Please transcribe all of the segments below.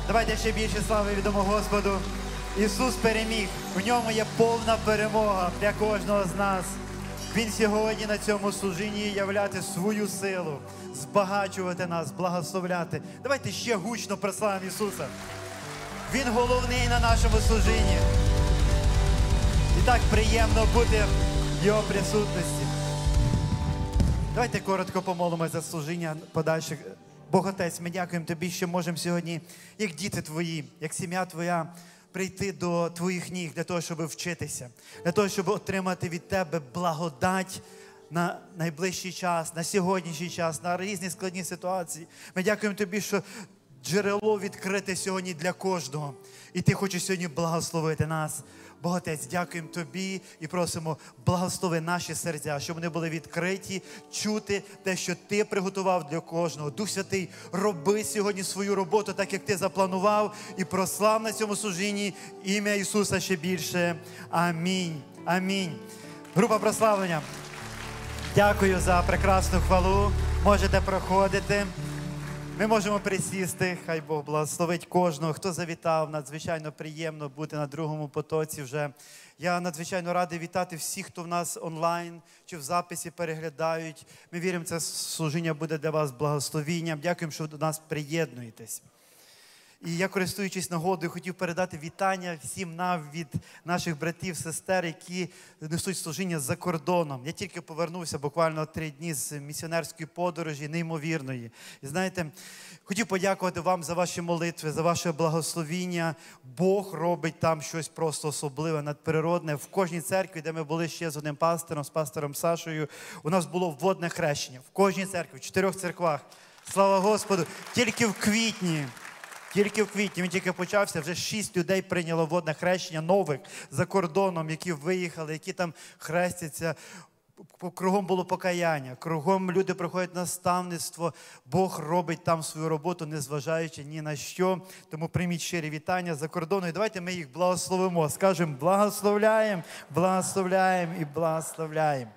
Давайте ще більше слави відомо Господу. Ісус переміг. В ньому є повна перемога для кожного з нас. Він сьогодні на цьому служінні являти свою силу, збагачувати нас, благословляти. Давайте ще гучно прославимо Ісуса. Він головний на нашому служінні. І так приємно бути в Його присутності. Давайте коротко помолимося за служіння подальших. Бог Отець, ми дякуємо Тобі, що можемо сьогодні, як діти Твої, як сім'я Твоя, прийти до Твоїх ніг для того, щоб вчитися, для того, щоб отримати від Тебе благодать на найближчий час, на сьогоднішній час, на різні складні ситуації. Ми дякуємо Тобі, що джерело відкрите сьогодні для кожного. І Ти хочеш сьогодні благословити нас. Бог Отець, дякуємо Тобі і просимо, благослови наші серця, щоб вони були відкриті, чути те, що Ти приготував для кожного. Дух Святий, роби сьогодні свою роботу, так як Ти запланував, і прослав на цьому служінні ім'я Ісуса ще більше. Амінь. Амінь. Група прославлення. Дякую за прекрасну хвалу. Можете проходити. Ми можемо присісти, хай Бог благословить кожного, хто завітав. Надзвичайно приємно бути на другому потоці вже. Я надзвичайно радий вітати всіх, хто в нас онлайн чи в записі переглядають. Ми віримо, це служіння буде для вас благословінням. Дякуємо, що до нас приєднуєтесь. І я, користуючись нагодою, хотів передати вітання всім нам від наших братів, сестер, які несуть служіння за кордоном. Я тільки повернувся буквально 3 дні з місіонерської подорожі, неймовірної. І знаєте, хотів подякувати вам за ваші молитви, за ваше благословіння. Бог робить там щось просто особливе, надприродне. В кожній церкві, де ми були ще з одним пастором, з пастором Сашою, у нас було водне хрещення. В кожній церкві, в 4 церквах. Слава Господу! Тільки в квітні, він тільки почався, вже 6 людей прийняло водне хрещення, нових, за кордоном, які виїхали, які там хрестяться. Кругом було покаяння, кругом люди проходять наставництво. Бог робить там свою роботу, незважаючи ні на що. Тому прийміть щирі вітання за кордону. І давайте ми їх благословимо. Скажемо, благословляємо, благословляємо і благословляємо.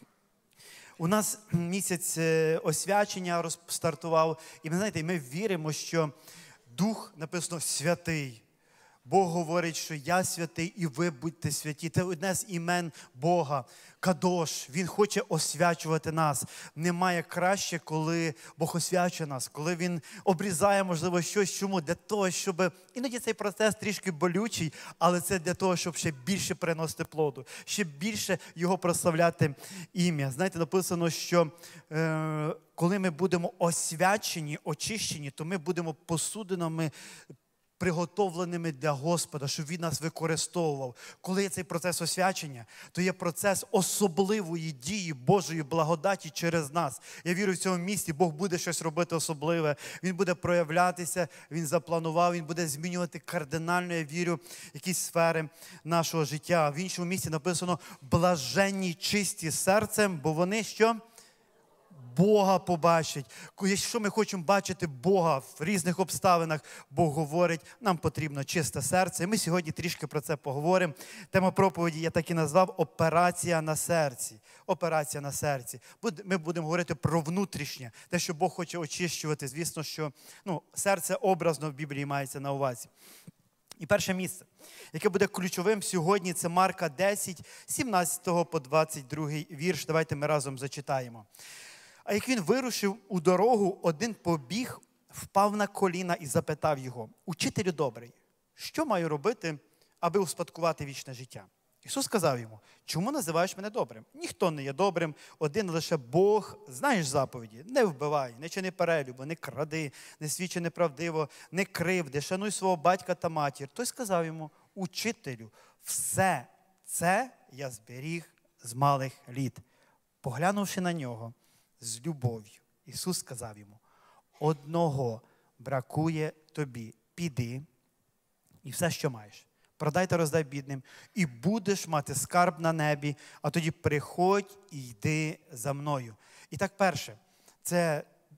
У нас місяць освячення розстартував. І, знаєте, ми віримо, що Дух, написано, святий. Бог говорить, що я святий і ви будьте святі. Це одне з імен Бога. Кадош. Він хоче освячувати нас. Немає краще, коли Бог освячує нас, коли Він обрізає, можливо, щось. Чому? Для того, щоб... Іноді цей процес трішки болючий, але це для того, щоб ще більше приносити плоду, ще більше Його прославляти ім'я. Знаєте, написано, що коли ми будемо освячені, очищені, то ми будемо посудинами, приготовленими для Господа, щоб Він нас використовував. Коли є цей процес освячення, то є процес особливої дії Божої благодаті через нас. Я вірю, в цьому місці Бог буде щось робити особливе. Він буде проявлятися, Він запланував, Він буде змінювати кардинально, я вірю, якісь сфери нашого життя. В іншому місці написано «блаженні чисті серцем», бо вони що? Бога побачить. Якщо ми хочемо бачити Бога в різних обставинах, Бог говорить, нам потрібно чисте серце. І ми сьогодні трішки про це поговоримо. Тема проповіді я так і назвав «Операція на серці». Операція на серці. Ми будемо говорити про внутрішнє, те, що Бог хоче очищувати. Звісно, що серце образно в Біблії мається на увазі. І перше місце, яке буде ключовим сьогодні, це Марка 10, 17 по 22 вірш. Давайте ми разом зачитаємо. А як він вирушив у дорогу, один побіг, впав на коліна і запитав його: «Учителю добрий, що маю робити, аби успадкувати вічне життя?» Ісус сказав йому: «Чому називаєш мене добрим? Ніхто не є добрим, один лише Бог. Знаєш заповіді: не вбивай, не чини перелюбу, не кради, не свідчи неправдиво, не кривди, шануй свого батька та матір». Той сказав йому: «Учителю, все це я зберіг з малих літ». Поглянувши на нього з любов'ю, Ісус сказав йому: «Одного бракує тобі. Піди і все, що маєш, продай та роздай бідним, і будеш мати скарб на небі, а тоді приходь і йди за мною». І так, перше, це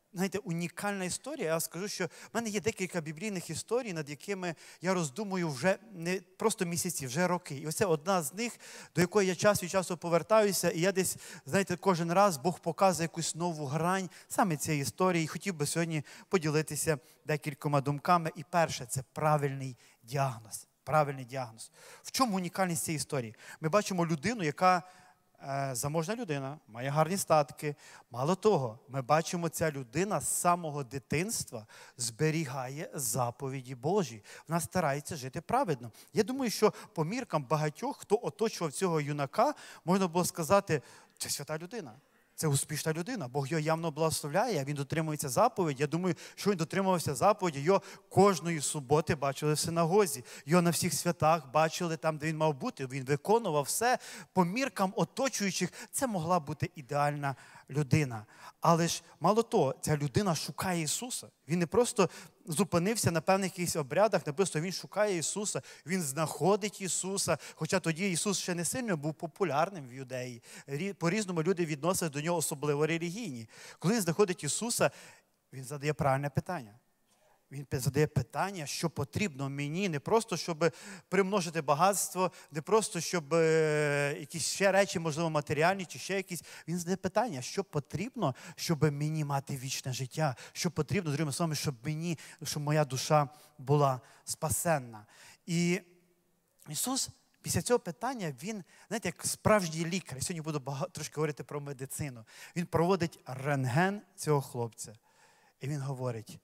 знаєте, унікальна історія. Я скажу, що в мене є декілька біблійних історій, над якими я роздумую вже не просто місяці, вже роки. І ось одна з них, до якої я час від часу повертаюся, і я десь, знаєте, кожен раз Бог показує якусь нову грань саме цієї історії. І хотів би сьогодні поділитися декількома думками. І перше – це правильний діагноз. Правильний діагноз. В чому унікальність цієї історії? Ми бачимо людину, яка заможна людина, має гарні статки. Мало того, ми бачимо, ця людина з самого дитинства зберігає заповіді Божі. Вона старається жити праведно. Я думаю, що по міркам багатьох, хто оточував цього юнака, можна було сказати, це свята людина. Це успішна людина. Бог його явно благословляє, він дотримується заповіді. Я думаю, що він дотримувався заповіді, його кожної суботи бачили в синагозі. Його на всіх святах бачили там, де він мав бути. Він виконував все. По міркам оточуючих це могла бути ідеальна людина. Але ж, мало того, ця людина шукає Ісуса. Він не просто зупинився на певних якихось обрядах, не просто він шукає Ісуса, він знаходить Ісуса. Хоча тоді Ісус ще не сильно був популярним в Юдеї. По-різному люди відносились до нього, особливо релігійні. Коли він знаходить Ісуса, він задає правильне питання. Він задає питання, що потрібно мені, не просто, щоб примножити багатство, не просто, щоб якісь ще речі, можливо, матеріальні, чи ще якісь. Він задає питання, що потрібно, щоб мені мати вічне життя, що потрібно, другими словами, щоб моя душа була спасенна. І Ісус після цього питання, він, знаєте, як справжній лікар, я сьогодні буду трошки говорити про медицину, він проводить рентген цього хлопця. І він говорить,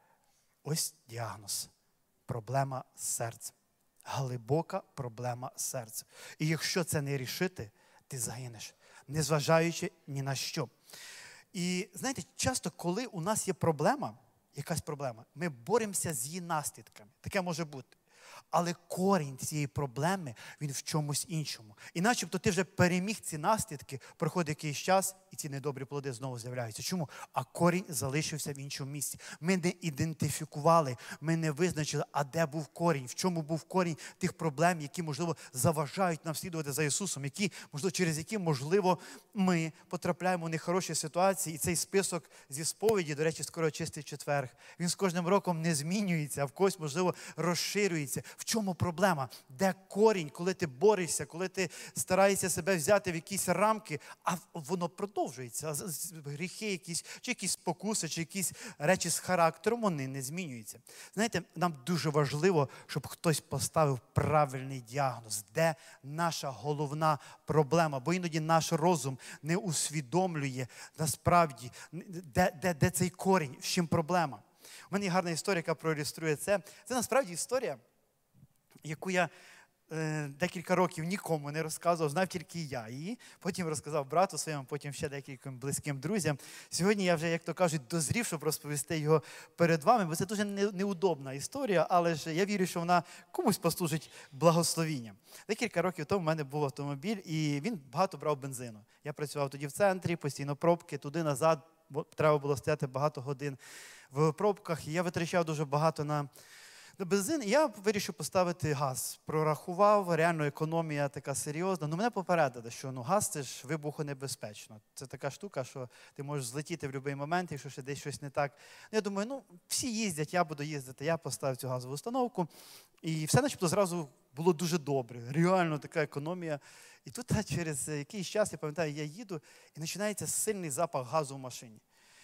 ось діагноз. Проблема з серцем. Глибока проблема з серцем. І якщо це не рішити, ти загинеш, незважаючи ні на що. І, знаєте, часто, коли у нас є проблема, якась проблема, ми боремося з її наслідками. Таке може бути. Але корінь цієї проблеми, він в чомусь іншому. І начебто ти вже переміг ці наслідки, проходить якийсь час, і ці недобрі плоди знову з'являються. Чому? А корінь залишився в іншому місці. Ми не ідентифікували, ми не визначили, а де був корінь, в чому був корінь тих проблем, які, можливо, заважають нам слідувати за Ісусом, через які, можливо, ми потрапляємо в нехороші ситуації. І цей список зі сповіді, до речі, скоро чистий четверг, він з кожним роком не змінюється, а в когось, можливо, розширюється. В чому проблема? Де корінь, коли ти борешся, коли ти стараєшся себе взяти в якісь рамки, а воно продовжується. Гріхи якісь, чи якісь спокуси, чи якісь речі з характером, вони не змінюються. Знаєте, нам дуже важливо, щоб хтось поставив правильний діагноз. Де наша головна проблема? Бо іноді наш розум не усвідомлює насправді, де цей корінь, з чим проблема. У мене є гарна історія, яка проілюструє це. Це насправді історія, яку я декілька років нікому не розказував, знав тільки я її. Потім розказав брату своєму, потім ще декільком близьким друзям. Сьогодні я вже, як то кажуть, дозрів, щоб розповісти його перед вами, бо це дуже неудобна історія, але ж я вірю, що вона комусь послужить благословінням. Декілька років тому в мене був автомобіль, і він багато брав бензину. Я працював тоді в центрі, постійно пробки, туди-назад, бо треба було стояти багато годин в пробках, і я витрачав дуже багато на бензин, і я вирішив поставити газ. Прорахував, реально економія така серйозна. Мене попередили, що газ – це ж вибухонебезпечно. Це така штука, що ти можеш злетіти в будь-який момент, якщо ще десь щось не так. Я думаю, всі їздять, я буду їздити. Я поставив цю газову установку. І все начебто зразу було дуже добре. Реально така економія. І тут через якийсь час, я пам'ятаю, я їду, і починається сильний запах газу в машині.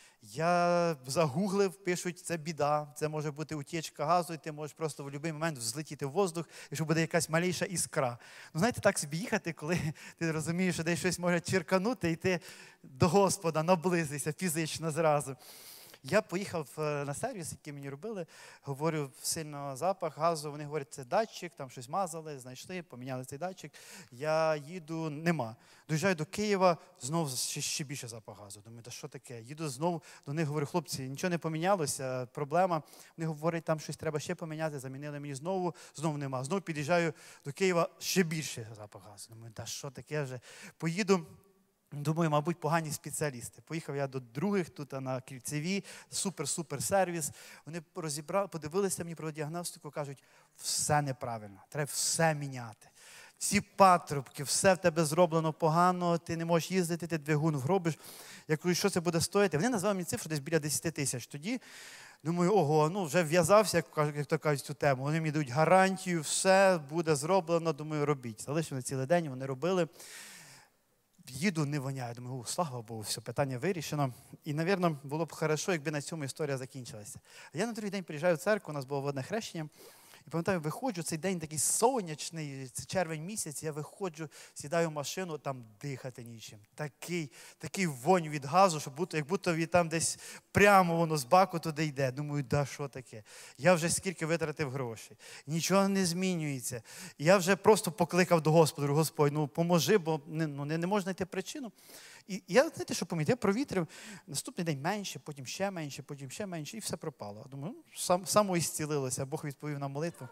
Я загуглив, пишуть, це біда, це може бути утічка газу, і ти можеш просто в будь-який момент взлетіти в воздух, якщо буде якась малейша іскра. Знаєте, так собі їхати, коли ти розумієш, що десь щось може черканути, і ти до Господа наблизишся фізично зразу. Я поїхав на сервіс, який мені робили, говорю, сильно запах газу, вони говорять, це датчик, там щось мазали, знайшли, поміняли цей датчик. Я їду, нема. Доїжджаю до Києва, знову ще більше запах газу. Думаю, та що таке? Їду знову до них, говорю, хлопці, нічого не помінялося, проблема. Вони говорять, там щось треба ще поміняти, замінили мені знову нема. Знову під'їжджаю до Києва, ще більше запах газу. Думаю, та що таке вже? Поїду. Думаю, мабуть, погані спеціалісти. Поїхав я до других, тут на Кільцевій, супер-супер сервіс. Вони розібрали, подивилися мені про діагностику, кажуть, все неправильно, треба все міняти. всі патрубки, все в тебе зроблено погано, ти не можеш їздити, ти двигун вробиш. Я кажу, що це буде стоїти? Вони назвали мені цифру десь біля 10 тисяч. Тоді думаю, ого, ну вже в'язався, як то кажуть, цю тему. Вони мені дають гарантію, все буде зроблено, думаю, робіть. Залишив на цілий день, вони робили. Їду, не воняє. Думаю, слава Богу, все, питання вирішено. І, мабуть, було б хорошо, якби на цьому історія закінчилася. Я на другий день приїжджаю в церкву, у нас було водне хрещення. І пам'ятаю, виходжу, цей день такий сонячний, це червень місяць, я виходжу, сідаю в машину, там дихати нічим. Такий вонь від газу, що як будто там десь прямо воно з баку туди йде. Думаю, да що таке? Я вже скільки витратив грошей. Нічого не змінюється. Я вже просто покликав до Господа, Господь, ну поможи, бо не можна знайти причину. І я, знаєте, що помітив? Я провітрив, наступний день менше, потім ще менше, і все пропало. Думаю, само ісцілилося, Бог відповів на молитву.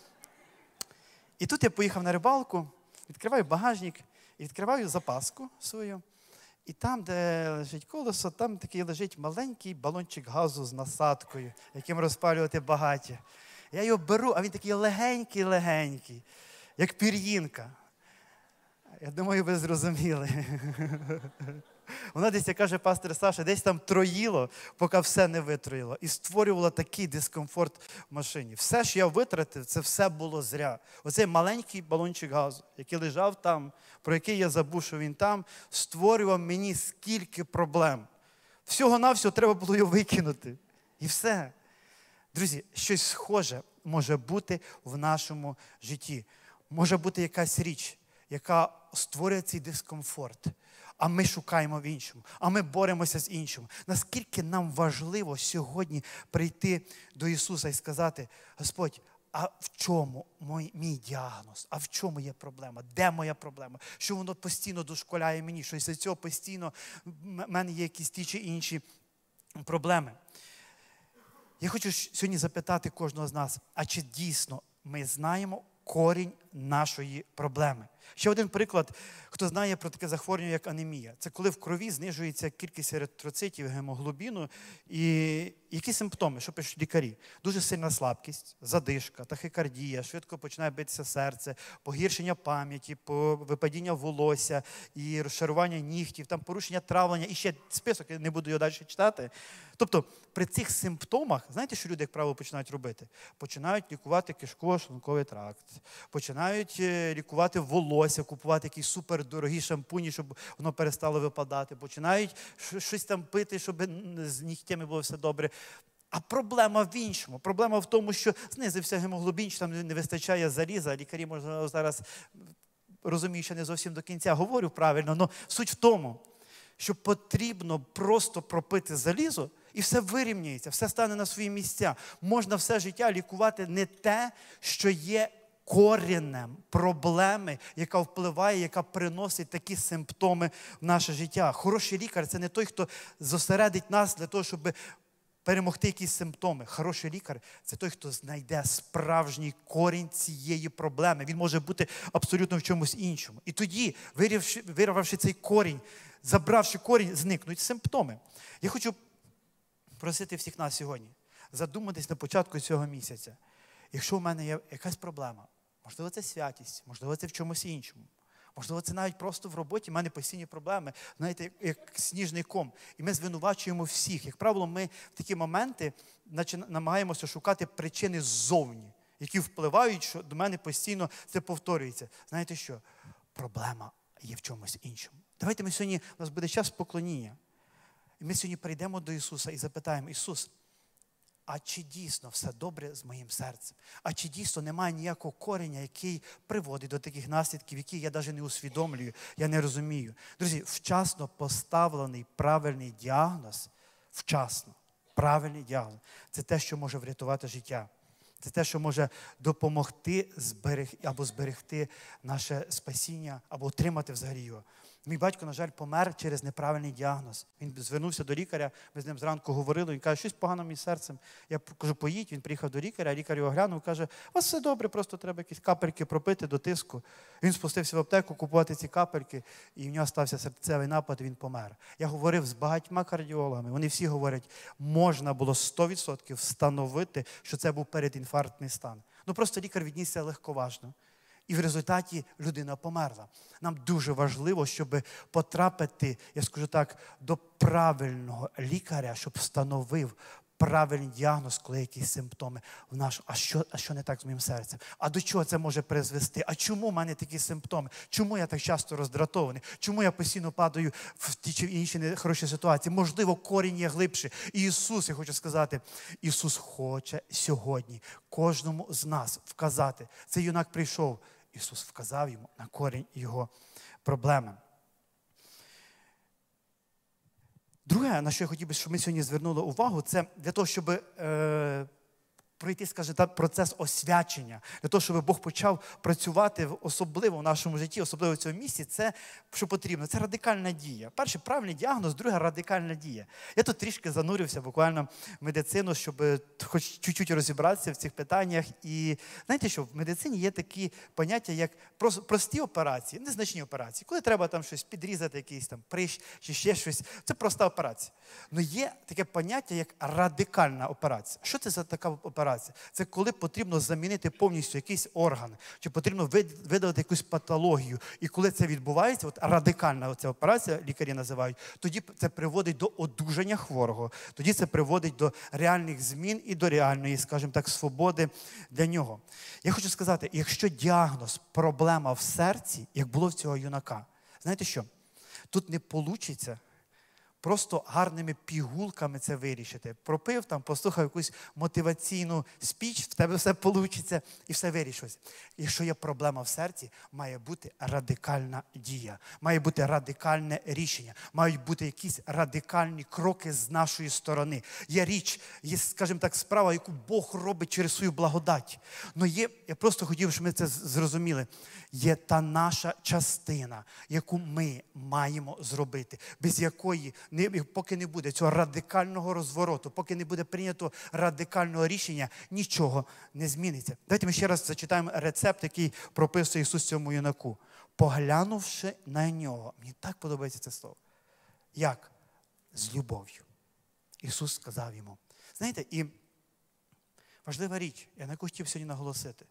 І тут я поїхав на рибалку, відкриваю багажник, і відкриваю запаску свою. І там, де лежить колесо, там такий лежить маленький балончик газу з насадкою, яким розпалювати багаття. Я його беру, а він такий легенький, як пір'їнка. Я думаю, ви зрозуміли. Воно десь, як каже пастор Саша, десь там троїло, поки все не витроїло. І створювало такий дискомфорт в машині. Все, що я витратив, це все було зря. Оцей маленький балончик газу, який лежав там, про який я забув, що він там, створював мені скільки проблем. Всього-навсього треба було його викинути. І все. Друзі, щось схоже може бути в нашому житті. Може бути якась річ, яка створює цей дискомфорт. А ми шукаємо в іншому, а ми боремося з іншим. Наскільки нам важливо сьогодні прийти до Ісуса і сказати, Господь, а в чому мій діагноз? А в чому є проблема? Де моя проблема? Що воно постійно дошколяє мені? Що із цього постійно в мене є якісь ті чи інші проблеми? Я хочу сьогодні запитати кожного з нас, а чи дійсно ми знаємо корінь нашої проблеми? Ще один приклад, хто знає про таке захворювання, як анемія. Це коли в крові знижується кількість еритроцитів, гемоглобіну. І які симптоми, що пишуть лікарі? Дуже сильна слабкість, задишка, тахікардія, швидко починає битися серце, погіршення пам'яті, випадіння волосся і розшарування нігтів, там порушення травлення. І ще список, я не буду його далі читати. Тобто при цих симптомах, знаєте, що люди, як правило, починають робити? Починають лікувати кишково-шлунковий тракт, починають лікувати волосся, купувати якісь супердорогі шампуні, щоб воно перестало випадати, починають щось там пити, щоб з нігтями було все добре. А проблема в іншому. Проблема в тому, що знизився гемоглобін, що там не вистачає заліза. Лікарі, можна зараз, розумію, що не зовсім до кінця говорю правильно, але суть в тому, що потрібно просто пропити залізо, і все вирівняється, все стане на свої місця. Можна все життя лікувати не те, що є коренем проблеми, яка впливає, яка приносить такі симптоми в наше життя. Хороший лікар – це не той, хто зосередить нас для того, щоб перемогти якісь симптоми. Хороший лікар – це той, хто знайде справжній корінь цієї проблеми. Він може бути абсолютно в чомусь іншому. І тоді, вирвавши цей корінь, забравши корінь, зникнуть симптоми. Я хочу просити всіх нас сьогодні задуматись на початку цього місяця. Якщо в мене є якась проблема, можливо, це святість, можливо, це в чомусь іншому. Можливо, це навіть просто в роботі, в мене постійні проблеми, знаєте, як сніжний ком. І ми звинувачуємо всіх. Як правило, ми в такі моменти намагаємося шукати причини ззовні, які впливають, що до мене постійно це повторюється. Знаєте що? Проблема є в чомусь іншому. Давайте ми сьогодні, у нас буде час поклоніння. І ми сьогодні прийдемо до Ісуса і запитаємо, Ісус, а чи дійсно все добре з моїм серцем? А чи дійсно немає ніякого кореня, який приводить до таких наслідків, які я навіть не усвідомлюю, я не розумію? Друзі, вчасно поставлений правильний діагноз, правильний діагноз, це те, що може врятувати життя. Це те, що може допомогти зберегти наше спасіння, або отримати взагалі його. Мій батько, на жаль, помер через неправильний діагноз. Він звернувся до лікаря, ми з ним зранку говорили, він каже, щось погано з серцем. Я кажу, поїдь, він приїхав до лікаря, лікар його глянув, каже, у вас все добре, просто треба якісь капельки пропити до тиску. Він спустився в аптеку купувати ці капельки, і в нього стався серцевий напад, і він помер. Я говорив з багатьма кардіологами, вони всі говорять, можна було 100% встановити, що це був передінфарктний стан. Ну просто лікар віднісся легковажно. І в результаті людина померла. Нам дуже важливо, щоб потрапити, я скажу так, до правильного лікаря, щоб встановив правильний діагноз, коли якісь симптоми в наш. А що не так з моїм серцем? А до чого це може призвести? А чому в мене такі симптоми? Чому я так часто роздратований? Чому я постійно падаю в ті чи інші нехороші ситуації? Можливо, корінь є глибше. І Ісус, я хочу сказати, Ісус хоче сьогодні кожному з нас вказати. Цей юнак прийшов, Ісус вказав йому на корінь його проблеми. Друге, на що я хотів би, щоб ми сьогодні звернули увагу, це для того, щоб пройти, скажімо так, процес освячення, для того, щоб Бог почав працювати особливо в нашому житті, особливо в цьому місці, це, що потрібно, це радикальна дія. Перший правильний діагноз, друга радикальна дія. Я тут трішки занурився буквально в медицину, щоб хоч чуть-чуть розібратися в цих питаннях. І знаєте що, в медицині є такі поняття, як прості операції, незначні операції. Коли треба там щось підрізати, якийсь там прищ чи ще щось, це проста операція. Але є таке поняття, як радикальна операція. Що це за така операція? Це коли потрібно замінити повністю якийсь орган, чи потрібно видалити якусь патологію. І коли це відбувається, от радикальна оця операція, лікарі називають, тоді це приводить до одужання хворого, тоді це приводить до реальних змін і до реальної, скажімо так, свободи для нього. Я хочу сказати, якщо діагноз, проблема в серці, як було в цього юнака, знаєте що? Тут не вийде просто гарними пігулками це вирішити. Пропив, там, послухав якусь мотиваційну спіч, в тебе все вийде і все вирішилось. Якщо є проблема в серці, має бути радикальна дія, має бути радикальне рішення, мають бути якісь радикальні кроки з нашої сторони. Є річ, є, скажімо так, справа, яку Бог робить через свою благодать. Но є, я просто хотів, щоб ми це зрозуміли, є та наша частина, яку ми маємо зробити, без якої поки не буде цього радикального розвороту, поки не буде прийнято радикального рішення, нічого не зміниться. Давайте ми ще раз зачитаємо рецепт, який прописує Ісус цьому юнаку. Поглянувши на нього. Мені так подобається це слово. Як? З любов'ю. Ісус сказав йому. Знаєте, і важлива річ, я на яку хотів сьогодні наголосити.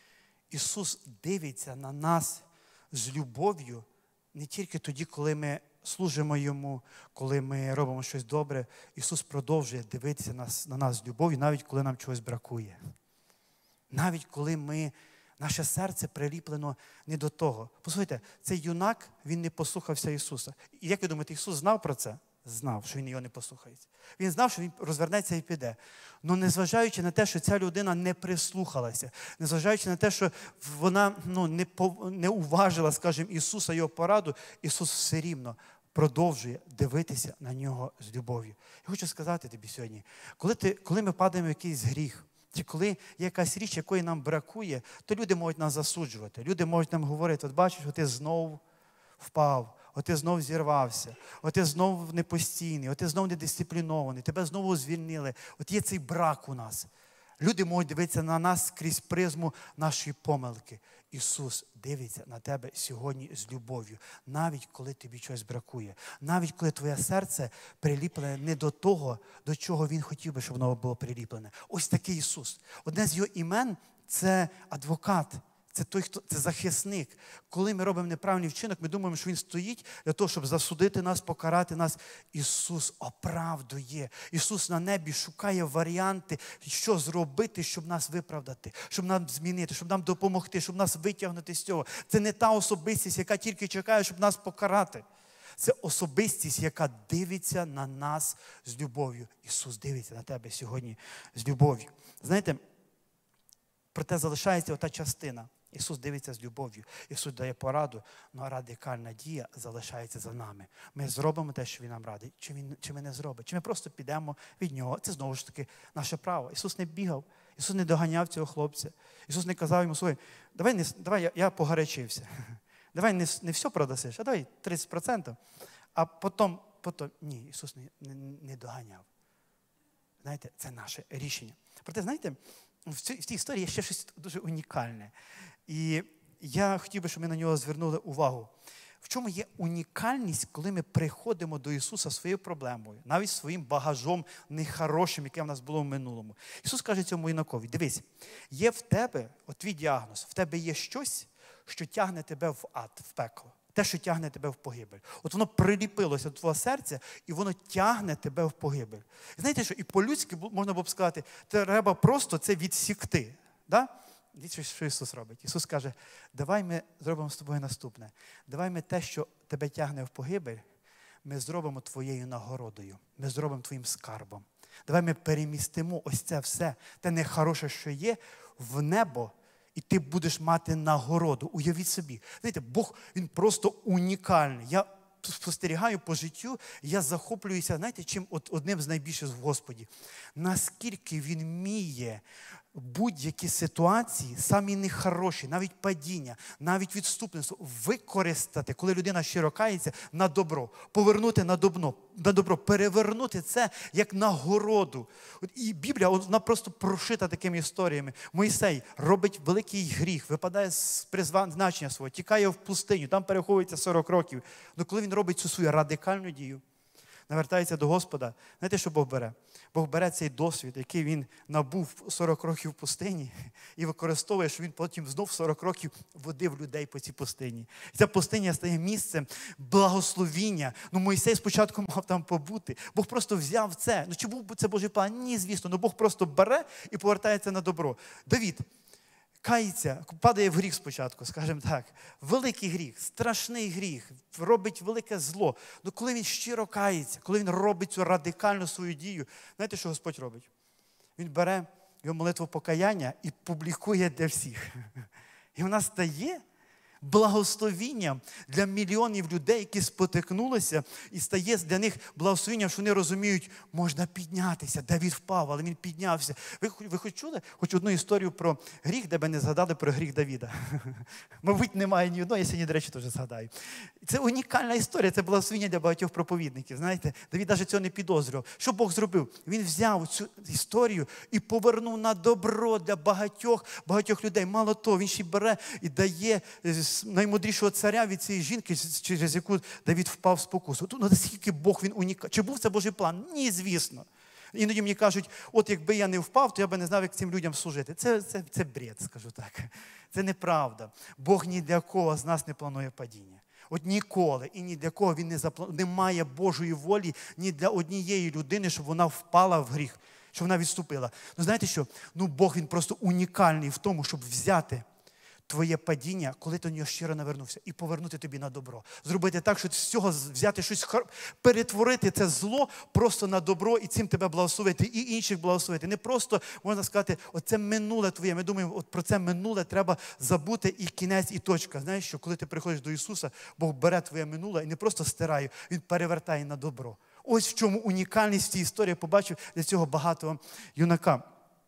Ісус дивиться на нас з любов'ю не тільки тоді, коли ми служимо Йому, коли ми робимо щось добре. Ісус продовжує дивитися на нас з любов'ю, навіть коли нам чогось бракує. Навіть коли наше серце приліплено не до того. Послухайте, цей юнак, він не послухався Ісуса. І як ви думаєте, Ісус знав про це? Знав, що він його не послухається. Він знав, що він розвернеться і піде. Але незважаючи на те, що ця людина не прислухалася, незважаючи на те, що вона не уважила, скажімо, Ісуса, його пораду, Ісус все рівно продовжує дивитися на нього з любов'ю. Я хочу сказати тобі сьогодні, коли ми падаємо в якийсь гріх, чи коли є якась річ, якої нам бракує, то люди можуть нас засуджувати. Люди можуть нам говорити, от бачиш, ти знов впав, от ти знов зірвався, от ти знов непостійний, от ти знов недисциплінований, тебе знову звільнили. От є цей брак у нас. Люди можуть дивитися на нас крізь призму нашої помилки. Ісус дивиться на тебе сьогодні з любов'ю, навіть коли тобі щось бракує, навіть коли твоє серце приліплене не до того, до чого Він хотів би, щоб воно було приліплене. Ось такий Ісус. Одне з Його імен – це адвокат. Це той, це захисник. Коли ми робимо неправильний вчинок, ми думаємо, що Він стоїть для того, щоб засудити нас, покарати нас. Ісус оправдує. Ісус на небі шукає варіанти, що зробити, щоб нас виправдати, щоб нам змінити, щоб нам допомогти, щоб нас витягнути з цього. Це не та особистість, яка тільки чекає, щоб нас покарати. Це особистість, яка дивиться на нас з любов'ю. Ісус дивиться на тебе сьогодні з любов'ю. Знаєте, проте залишається ота частина. Ісус дивиться з любов'ю, Ісус дає пораду, але радикальна дія залишається за нами. Ми зробимо те, що Він нам радить, чи ми не зробимо, чи ми просто підемо від Нього. Це знову ж таки наше право. Ісус не бігав, Ісус не доганяв цього хлопця. Ісус не казав йому, слухай, давай я погарячився, давай не все продасиш, а давай 30%. А потім ні, Ісус не доганяв. Знаєте, це наше рішення. Проте, знаєте, в цій історії є ще щось дуже унікальне. І я хотів би, щоб ми на нього звернули увагу. В чому є унікальність, коли ми приходимо до Ісуса своєю проблемою, навіть своїм багажом нехорошим, яке в нас було в минулому. Ісус каже цьому юнакові, дивись, є в тебе, от твій діагноз, в тебе є щось, що тягне тебе в ад, в пекло. Те, що тягне тебе в погибель. От воно приліпилося до твого серця, і воно тягне тебе в погибель. І знаєте що, і по-людськи можна було б сказати, треба просто це відсікти. Да? Дивіться, що Ісус робить. Ісус каже, давай ми зробимо з тобою наступне. Давай ми те, що тебе тягне в погибель, ми зробимо твоєю нагородою. Ми зробимо твоїм скарбом. Давай ми перемістимо ось це все, те нехороше, що є, в небо, і ти будеш мати нагороду. Уявіть собі. Знаєте, Бог, Він просто унікальний. Я спостерігаю по життю, я захоплююся, знаєте, чим одним з найбільших в Господі. Наскільки Він вміє будь-які ситуації, самі нехороші, навіть падіння, навіть відступництво, використати, коли людина щиро кається, на добро, повернути на добро, перевернути це як нагороду. І Біблія, вона просто прошита такими історіями. Мойсей робить великий гріх, випадає з призначення свого, тікає в пустиню, там переховується 40 років. Але коли він робить цю свою радикальну дію, навертається до Господа, знаєте, що Бог бере? Бог бере цей досвід, який він набув 40 років в пустині, і використовує, що він потім знов 40 років водив людей по цій пустині. І ця пустиня стає місцем благословіння. Мойсей спочатку мав там побути. Бог просто взяв це. Чи був це Божий план? Ні, звісно. Бог просто бере і повертається на добро. Давид кається, падає в гріх спочатку, скажімо так. Великий гріх, страшний гріх, робить велике зло. Але коли він щиро кається, коли він робить цю радикальну свою дію, знаєте, що Господь робить? Він бере його молитву покаяння і публікує для всіх. І вона стає благословінням для мільйонів людей, які спотикнулися, і стає для них благословінням, що вони розуміють, можна піднятися. Давид впав, але він піднявся. Ви хоч чули хоч одну історію про гріх, де би не згадали про гріх Давида? Мабуть, немає ні одної, я сьогодні, до речі, теж згадаю. Це унікальна історія, це благословіння для багатьох проповідників. Знаєте, Давид навіть цього не підозрював. Що Бог зробив? Він взяв цю історію і повернув на добро для багатьох людей. Мало того, він ще бере і дає наймудрішого царя від цієї жінки, через яку Давид впав в спокусу. Наскільки Бог, він унікальний. Чи був це Божий план? Ні, звісно. Іноді мені кажуть, от якби я не впав, то я би не знав, як цим людям служити. Це бред, скажу так. Це неправда. Бог ні для кого з нас не планує падіння. От ніколи і ні для кого він не запланує. Немає Божої волі ні для однієї людини, щоб вона впала в гріх, щоб вона відступила. Знаєте що? Бог, він просто унікальний в тому, щоб взяти твоє падіння, коли ти до нього щиро навернувся, і повернути тобі на добро. Зробити так, щоб з цього взяти щось, перетворити це зло просто на добро і цим тебе благословити, і інших благословити. Не просто, можна сказати, оце минуле твоє. Ми думаємо, от про це минуле треба забути, і кінець, і точка. Знаєш, що коли ти приходиш до Ісуса, Бог бере твоє минуле і не просто стирає, Він перевертає на добро. Ось в чому унікальність цієї історії. Побачив для цього багатого юнака.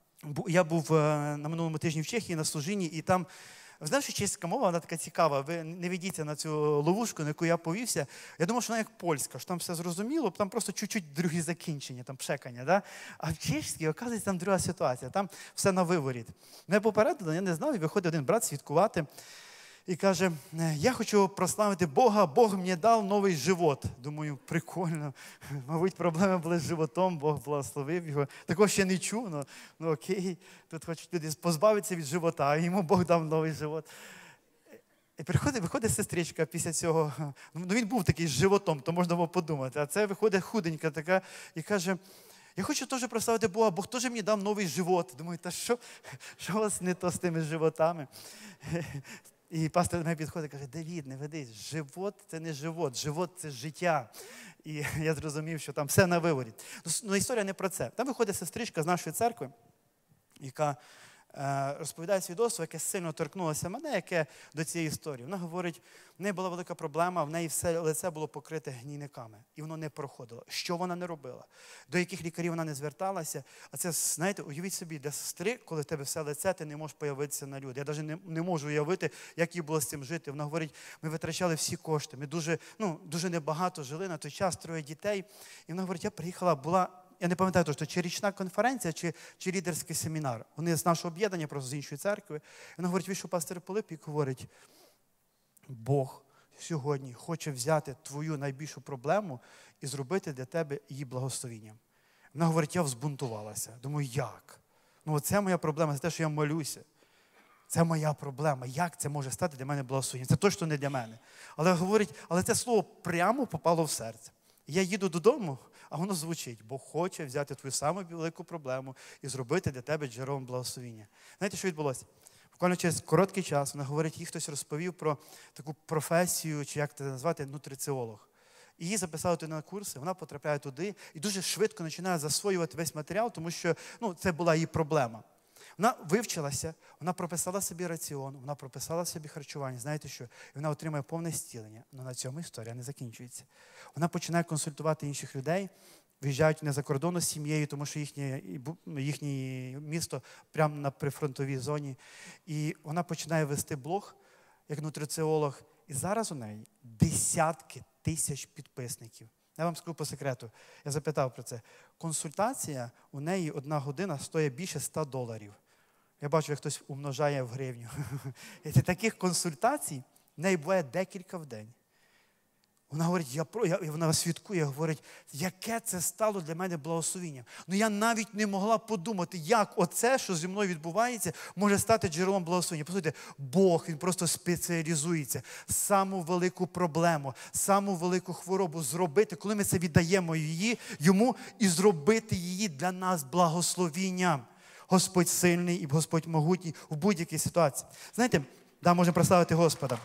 Я був на минулому тижні в Чехії на служінні, і там, ви знаєте, що чеська мова, вона така цікава. Ви не ведіться на цю ловушку, на яку я повівся. Я думав, що вона як польська, що там все зрозуміло, там просто чуть-чуть другі закінчення, там пшекання. Да? А в чеській, оказується, там друга ситуація, там все на виворіт. Мене попередили, я не знав, і виходить один брат свідкувати. І каже, я хочу прославити Бога, Бог мені дав новий живот. Думаю, прикольно. Мабуть, проблеми були з животом, Бог благословив його. Такого ще не чув, ну окей. Тут хочуть люди позбавитися від живота, а йому Бог дав новий живот. І виходить сестричка після цього. Він був такий з животом, то можна було подумати. А це виходить худенька така і каже, я хочу теж прославити Бога, Бог теж мені дав новий живот. Думаю, та що у вас не то з тими животами? І пастор до мене підходить і каже, Давид, не ведись, живот – це не живот – це життя. І я зрозумів, що там все на виворіт. Ну, історія не про це. Там виходить сестричка з нашої церкви, яка розповідає свідоцтво, яке сильно торкнулося мене, яке до цієї історії. Вона говорить, в неї була велика проблема, в неї все лице було покрите гнійниками. І воно не проходило. Що вона не робила? До яких лікарів вона не зверталася? А це, знаєте, уявіть собі, для сестри, коли в тебе все лице, ти не можеш появитися на люди. Я навіть не можу уявити, як їй було з цим жити. Вона говорить, ми витрачали всі кошти, ми дуже небагато жили на той час, 3 дітей. І вона говорить, я приїхала, була... Я не пам'ятаю точно, чи річна конференція, чи лідерський семінар. Вони з нашого об'єднання, просто з іншої церкви. Вона говорить, вийшов пастор Пилипік, говорить, Бог сьогодні хоче взяти твою найбільшу проблему і зробити для тебе її благословенням. Вона говорить, я взбунтувалася. Думаю, як? Оце моя проблема, це те, що я молюся. Це моя проблема. Як це може стати для мене благословенням? Це точно не для мене. Але це слово прямо попало в серце. Я їду додому, а воно звучить. Бог хоче взяти твою саму велику проблему і зробити для тебе джерелом благословення. Знаєте, що відбулося? Буквально через короткий час, вона говорить, їй хтось розповів про таку професію, чи як це назвати, нутриціолог. І її записали туди на курси, вона потрапляє туди і дуже швидко починає засвоювати весь матеріал, тому що це була її проблема. Вона вивчилася, вона прописала собі раціон, вона прописала собі харчування. Знаєте що? І вона отримує повне зцілення. Але на цьому історія не закінчується. Вона починає консультувати інших людей, виїжджають не за кордону з сім'єю, тому що їхнє місто прямо на прифронтовій зоні. І вона починає вести блог як нутриціолог. І зараз у неї десятки тисяч підписників. Я вам скажу по секрету, я запитав про це. Консультація у неї 1 година стоїть більше $100. Я бачу, як хтось умножає в гривню. І таких консультацій в неї буває декілька в день. Вона говорить, вона свідкує, говорить, яке це стало для мене благословенням. Я навіть не могла подумати, як оце, що зі мною відбувається, може стати джерелом благословення. Послухайте, Бог, Він просто спеціалізується. Саму велику проблему, саму велику хворобу зробити, коли ми це віддаємо Йому, і зробити її для нас благословенням. Господь сильний і Господь могутній у будь-якій ситуації. Знаєте, можемо прославити Господа.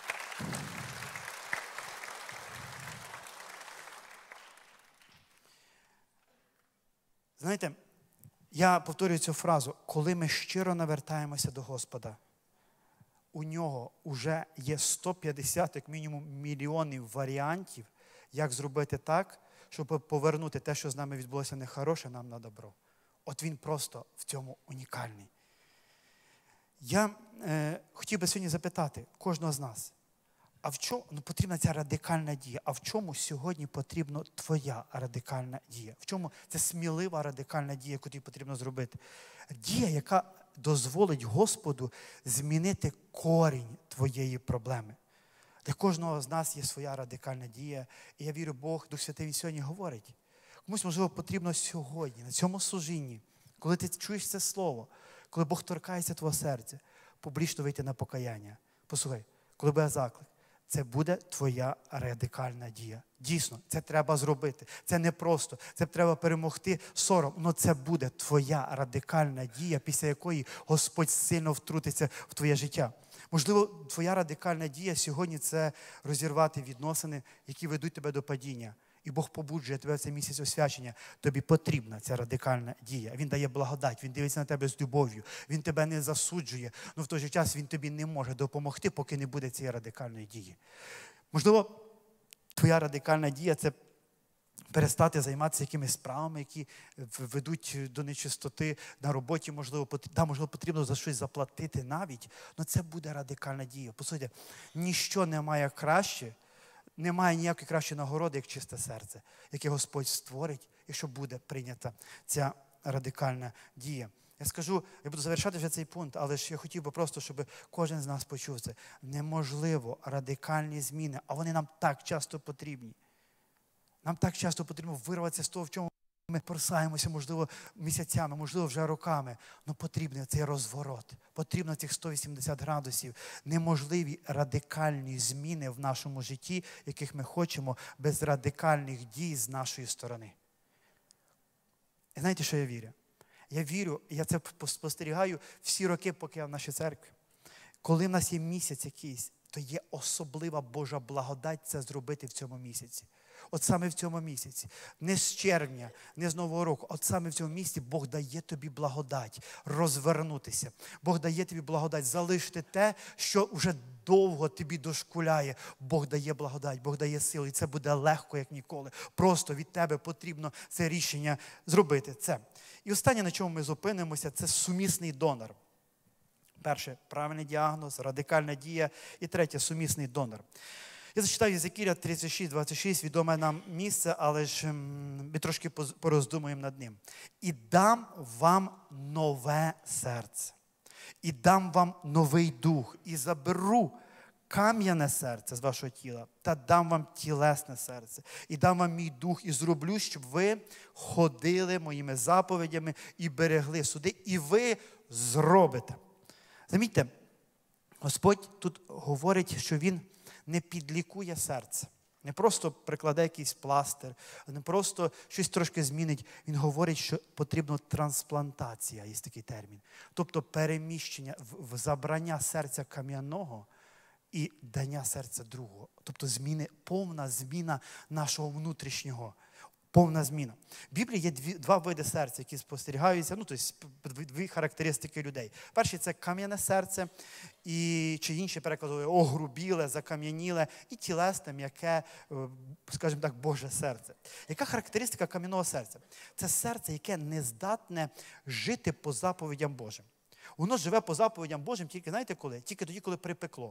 Знаєте, я повторюю цю фразу, коли ми щиро навертаємося до Господа, у нього вже є 150, як мінімум, мільйонів варіантів, як зробити так, щоб повернути те, що з нами відбулося нехороше, нам на добро. От він просто в цьому унікальний. Я хотів би сьогодні запитати кожного з нас, а в чому потрібна ця радикальна дія? А в чому сьогодні потрібна твоя радикальна дія? В чому це смілива радикальна дія, яку тобі потрібно зробити? Дія, яка дозволить Господу змінити корінь твоєї проблеми. Для кожного з нас є своя радикальна дія. І я вірю, Бог, Дух Святий сьогодні говорить. Комусь, можливо, потрібно сьогодні, на цьому служінні, коли ти чуєш це слово, коли Бог торкається твого серця, публічно вийти на покаяння. Послухай, коли буде заклик, це буде твоя радикальна дія. Дійсно, це треба зробити. Це не просто. Це треба перемогти сором. Але це буде твоя радикальна дія, після якої Господь сильно втрутиться в твоє життя. Можливо, твоя радикальна дія сьогодні – це розірвати відносини, які ведуть тебе до падіння. І Бог побуджує тебе в цей місяць освячення. Тобі потрібна ця радикальна дія. Він дає благодать, Він дивиться на тебе з любов'ю. Він тебе не засуджує, але в той же час Він тобі не може допомогти, поки не буде цієї радикальної дії. Можливо, твоя радикальна дія – це перестати займатися якимись справами, які ведуть до нечистоти на роботі. Можливо, потрібно за щось заплатити навіть, але це буде радикальна дія. Послухайте, ніщо немає краще, немає ніякої кращої нагороди, як чисте серце, яке Господь створить, якщо буде прийнята ця радикальна дія. Я буду завершати вже цей пункт, але ж я хотів би просто, щоб кожен з нас почув це. Неможливо радикальні зміни, а вони нам так часто потрібні. Нам так часто потрібно вирватися з того, в чому ми просаємося, можливо, місяцями, можливо, вже роками. Але потрібен цей розворот, потрібно цих 180 градусів. Неможливі радикальні зміни в нашому житті, яких ми хочемо, без радикальних дій з нашої сторони. І знаєте, що я вірю? Я вірю, я це спостерігаю всі роки, поки я в нашій церкві. Коли в нас є місяць якийсь, то є особлива Божа благодать це зробити в цьому місяці. От саме в цьому місяці. Не з червня, не з Нового року. От саме в цьому місяці Бог дає тобі благодать розвернутися. Бог дає тобі благодать залишити те, що вже довго тобі дошкуляє. Бог дає благодать, Бог дає силу. І це буде легко, як ніколи. Просто від тебе потрібно це рішення зробити. Це. І останнє, на чому ми зупинимося, це сумісний донор. Перше, правильний діагноз, радикальна дія. І третє, сумісний донор. Я зачитав Єзекіля 36-26, відоме нам місце, але ж ми трошки пороздумуємо над ним. «І дам вам нове серце, і дам вам новий дух, і заберу кам'яне серце з вашого тіла, та дам вам тілесне серце, і дам вам мій дух, і зроблю, щоб ви ходили моїми заповідями і берегли суди, і ви зробите». Замітьте, Господь тут говорить, що Він не підлікує серце. Не просто прикладе якийсь пластир, не просто щось трошки змінить. Він говорить, що потрібна трансплантація, є такий термін. Тобто переміщення, забрання серця кам'яного і дання серця другого. Тобто повна зміна нашого внутрішнього. Повна зміна. В Біблії є два види серця, які спостерігаються, тобто дві характеристики людей. Перший – це кам'яне серце, чи інші переклади огрубіле, закам'яніле, і тілесне, м'яке, скажімо так, Боже серце. Яка характеристика кам'яного серця? Це серце, яке не здатне жити по заповідям Божим. Воно живе по заповідям Божим тільки, знаєте коли? Тільки тоді, коли припекло.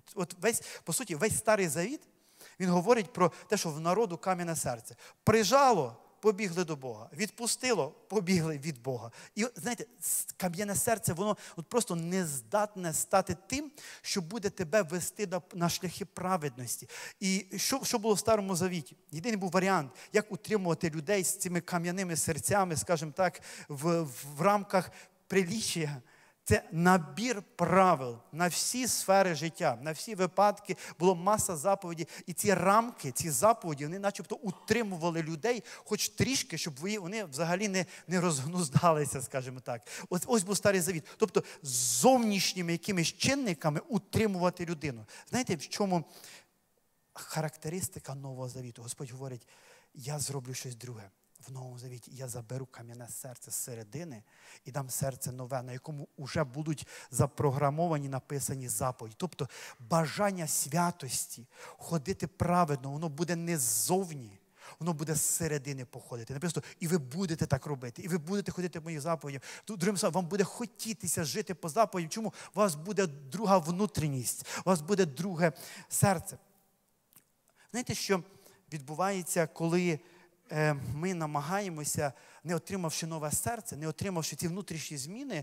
По суті, весь Старий Завіт, він говорить про те, що в народу кам'яне серце. Прижало – побігли до Бога. Відпустило – побігли від Бога. І, знаєте, кам'яне серце, воно просто не здатне стати тим, що буде тебе вести на шляхи праведності. І що було в Старому Завіті? Єдиний був варіант, як утримувати людей з цими кам'яними серцями, скажімо так, в рамках приліччя. Це набір правил на всі сфери життя, на всі випадки. Було маса заповідей. І ці рамки, ці заповіді, вони начебто утримували людей хоч трішки, щоб вони взагалі не розгнуздалися, скажімо так. Ось був Старий Завіт. Тобто зовнішніми якимись чинниками утримувати людину. Знаєте, в чому характеристика Нового Завіту? Господь говорить, я зроблю щось друге. В Новому Завіті я заберу кам'яне серце з середини і дам серце нове, на якому вже будуть запрограмовані, написані заповіді. Тобто бажання святості, ходити праведно, воно буде не ззовні, воно буде з середини походити. Написано, і ви будете так робити, і ви будете ходити в моїх заповідях. Другим словом, вам буде хотітися жити по заповідям. Чому? У вас буде друга внутрішність, у вас буде друге серце. Знаєте, що відбувається, коли ми намагаємося, не отримавши нове серце, не отримавши ці внутрішні зміни,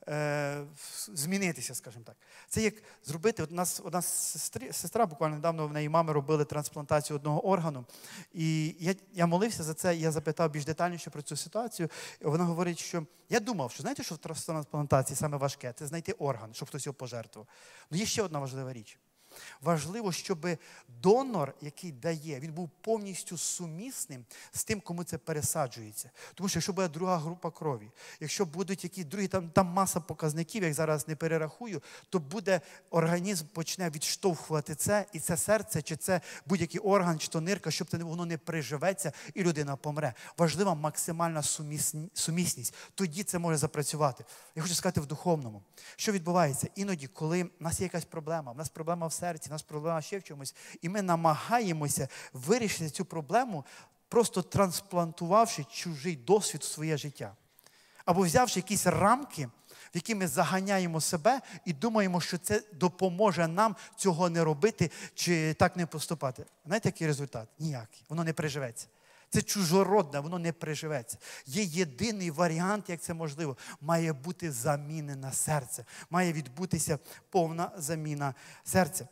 змінитися, скажімо так. Це як зробити, у нас одна сестра, буквально недавно в неї мами робили трансплантацію одного органу. І я молився за це, і я запитав більш детальніше про цю ситуацію. І вона говорить, що я думав, що знаєте, що в трансплантації саме важке? Це знайти орган, щоб хтось його пожертвував. Але є ще одна важлива річ. Важливо, щоб донор, який дає, він був повністю сумісним з тим, кому це пересаджується. Тому що якщо буде друга група крові, якщо будуть якісь другі, там маса показників, як зараз не перерахую, то буде організм почне відштовхувати це, і це серце, чи це будь-який орган, чи то нирка, щоб воно не приживеться і людина помре. Важлива максимальна сумісність. Тоді це може запрацювати. Я хочу сказати в духовному. Що відбувається? Іноді, коли в нас є якась проблема, в нас проблема в серці, у нас проблема ще в чомусь, і ми намагаємося вирішити цю проблему, просто трансплантувавши чужий досвід в своє життя. Або взявши якісь рамки, в які ми заганяємо себе і думаємо, що це допоможе нам цього не робити чи так не поступати. Знаєте, який результат? Ніякий. Воно не приживеться. Це чужородне, воно не приживеться. Є єдиний варіант, як це можливо. Має бути замінене серце. Має відбутися повна заміна серця.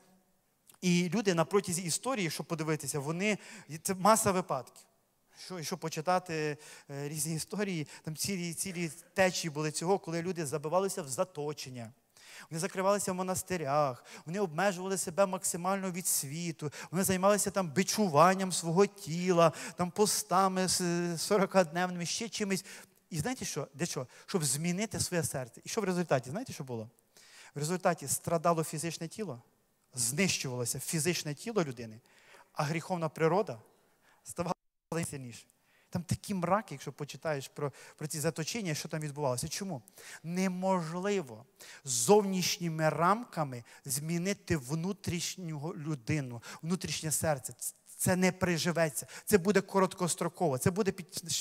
І люди на протязі історії, щоб подивитися, це маса випадків. Якщо почитати різні історії, там цілі течії були цього, коли люди забивалися в заточення. Вони закривалися в монастирях, вони обмежували себе максимально від світу, вони займалися там бичуванням свого тіла, там постами 40-дневними, ще чимось. І знаєте що? Для чого? Щоб змінити своє серце. І що в результаті? Знаєте, що було? В результаті страдало фізичне тіло, знищувалося фізичне тіло людини, а гріховна природа ставала сильніше. Там такі мраки, якщо почитаєш про ці заточення, що там відбувалося. Чому? Неможливо зовнішніми рамками змінити внутрішню людину, внутрішнє серце. Це не приживеться. Це буде короткостроково. Це буде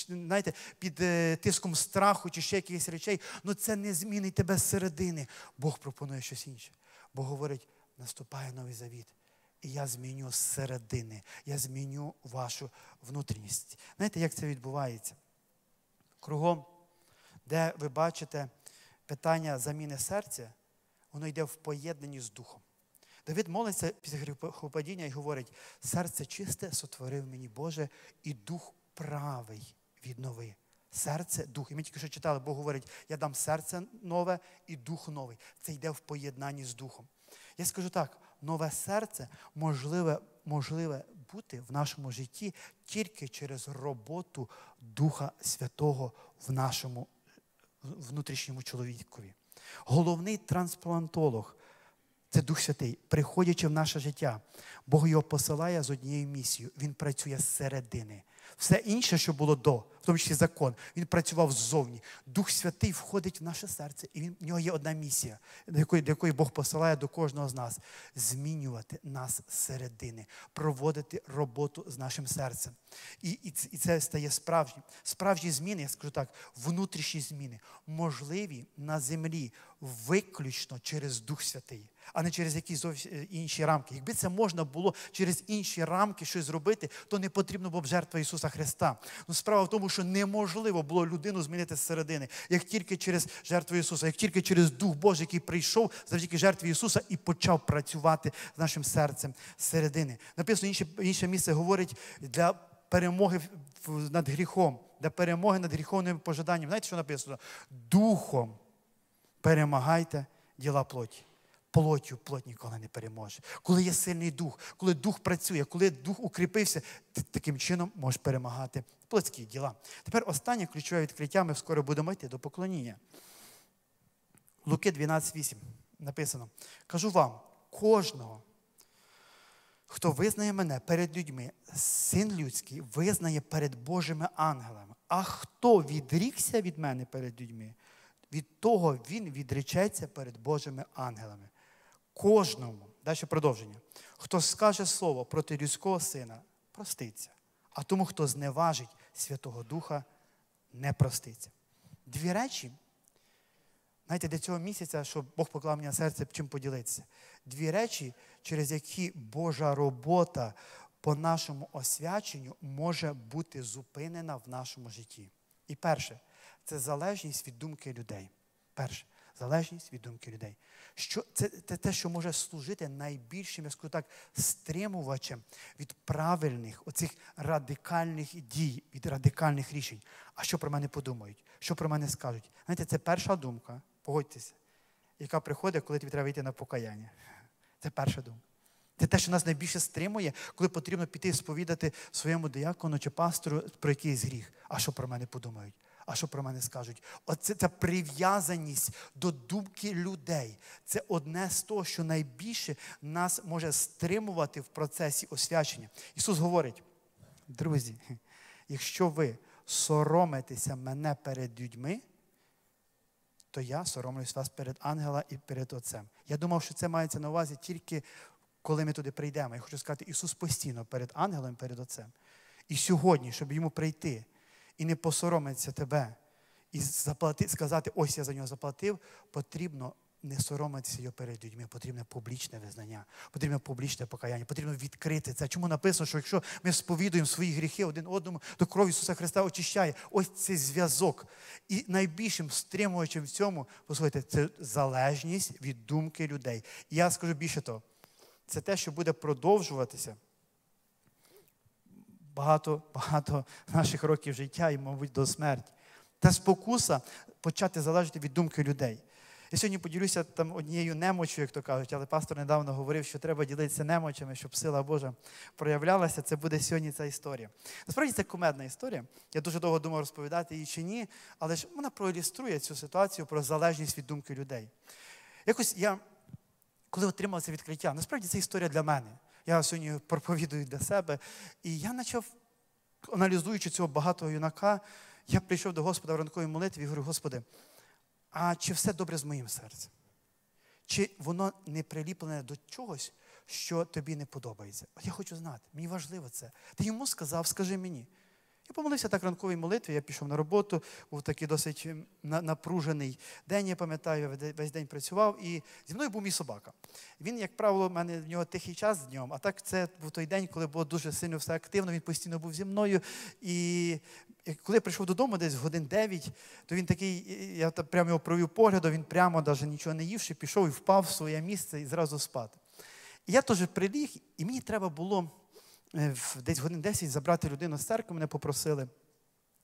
під тиском страху чи ще якихось речей. Але це не змінить тебе зсередини. Бог пропонує щось інше. Бог говорить, наступає новий завіт. І я зміню зсередини, я зміню вашу внутрішність. Знаєте, як це відбувається? Кругом, де ви бачите питання заміни серця, воно йде в поєднанні з духом. Давид молиться після гріхопадіння і говорить, серце чисте сотворив мені Боже, і дух правий віднови. Серце, дух. І ми тільки що читали, Бог говорить, я дам серце нове і дух новий. Це йде в поєднанні з духом. Я скажу так, нове серце можливе бути в нашому житті тільки через роботу Духа Святого в нашому внутрішньому чоловікові. Головний трансплантолог – це Дух Святий. Приходячи в наше життя, Бог його посилає з однією місією. Він працює зсередини. Все інше, що було до, в тому числі закон, він працював ззовні. Дух Святий входить в наше серце, і в нього є одна місія, до якої Бог посилає до кожного з нас. Змінювати нас зсередини, проводити роботу з нашим серцем. І це стає справжнім. Справжні зміни, я скажу так, внутрішні зміни, можливі на землі виключно через Дух Святий, а не через якісь зовсім інші рамки. Якби це можна було через інші рамки щось зробити, то не потрібно було б жертва Ісуса Христа. Но справа в тому, що неможливо було людину змінити зсередини, як тільки через жертву Ісуса, як тільки через Дух Божий, який прийшов завдяки жертві Ісуса і почав працювати з нашим серцем зсередини. Написано, інше місце говорить, для перемоги над гріхом, для перемоги над гріховними пожаданнями. Знаєте, що написано? Духом перемагайте діла плоті. Плоттю плоть ніколи не переможе. Коли є сильний дух, коли дух працює, коли дух укріпився, ти таким чином можеш перемагати плотські діла. Тепер останнє ключове відкриття, ми скоро будемо йти до поклоніння. Луки 12:8 написано. Кажу вам, кожного, хто визнає мене перед людьми, Син людський визнає перед Божими ангелами. А хто відрікся від мене перед людьми, від того він відречеться перед Божими ангелами. Кожному, далі продовження, хто скаже слово проти людського сина, проститься. А тому, хто зневажить Святого Духа, не проститься. Дві речі, знаєте, для цього місяця, щоб Бог поклав мені на серце, чим поділитися. Дві речі, через які Божа робота по нашому освяченню може бути зупинена в нашому житті. І перше, це залежність від думки людей. Перше, залежність від думки людей. Це те, що може служити найбільшим, я скажу так, стримувачем від правильних, оцих радикальних дій, від радикальних рішень. А що про мене подумають? Що про мене скажуть? Знаєте, це перша думка, погодьтеся, яка приходить, коли тобі треба йти на покаяння. Це перша думка. Це те, що нас найбільше стримує, коли потрібно піти і сповідати своєму диякону чи пастору про якийсь гріх. А що про мене подумають? А що про мене скажуть? Оце ця прив'язаність до думки людей. Це одне з того, що найбільше нас може стримувати в процесі освячення. Ісус говорить, друзі, якщо ви соромитеся мене перед людьми, то я соромлюсь вас перед ангелом і перед Отцем. Я думав, що це мається на увазі тільки коли ми туди прийдемо. Я хочу сказати, Ісус постійно перед ангелом і перед Отцем. І сьогодні, щоб йому прийти і не посоромитися тебе, і сказати, ось я за нього заплатив, потрібно не соромитися його перед людьми, потрібне публічне визнання, потрібне публічне покаяння, потрібно відкрити це. Чому написано, що якщо ми сповідуємо свої гріхи один одному, то кров Ісуса Христа очищає. Ось цей зв'язок. І найбільшим стримувачем в цьому, послухайте, це залежність від думки людей. І я скажу більше того, це те, що буде продовжуватися багато наших років життя і, мабуть, до смерті. Та спокуса почати залежати від думки людей. Я сьогодні поділюся там однією немочою, як то кажуть, але пастор недавно говорив, що треба ділитися немочами, щоб сила Божа проявлялася. Це буде сьогодні ця історія. Насправді це кумедна історія. Я дуже довго думав, розповідати її чи ні, але ж вона проілюструє цю ситуацію про залежність від думки людей. Якось я, коли отримав це відкриття, насправді це історія для мене. Я сьогодні проповідую для себе. І я почав, аналізуючи цього багатого юнака, я прийшов до Господа в ранковій молитві і говорю, Господи, а чи все добре з моїм серцем? Чи воно не приліплене до чогось, що тобі не подобається? От я хочу знати, мені важливо це. Ти йому сказав, скажи мені. Я помолився так в ранковій молитві, я пішов на роботу, був такий досить напружений день, я пам'ятаю, весь день працював, і зі мною був мій собака. Він, як правило, в нього тихий час днем, а так це був той день, коли було дуже сильно все активно, він постійно був зі мною, і коли я прийшов додому, десь годин 9, то він такий, я прямо його провів поглядом, він прямо навіть нічого не ївши, пішов і впав в своє місце і зразу спати. І я теж приліг, і мені треба було десь годин 10 забрати людину з церкви, мене попросили.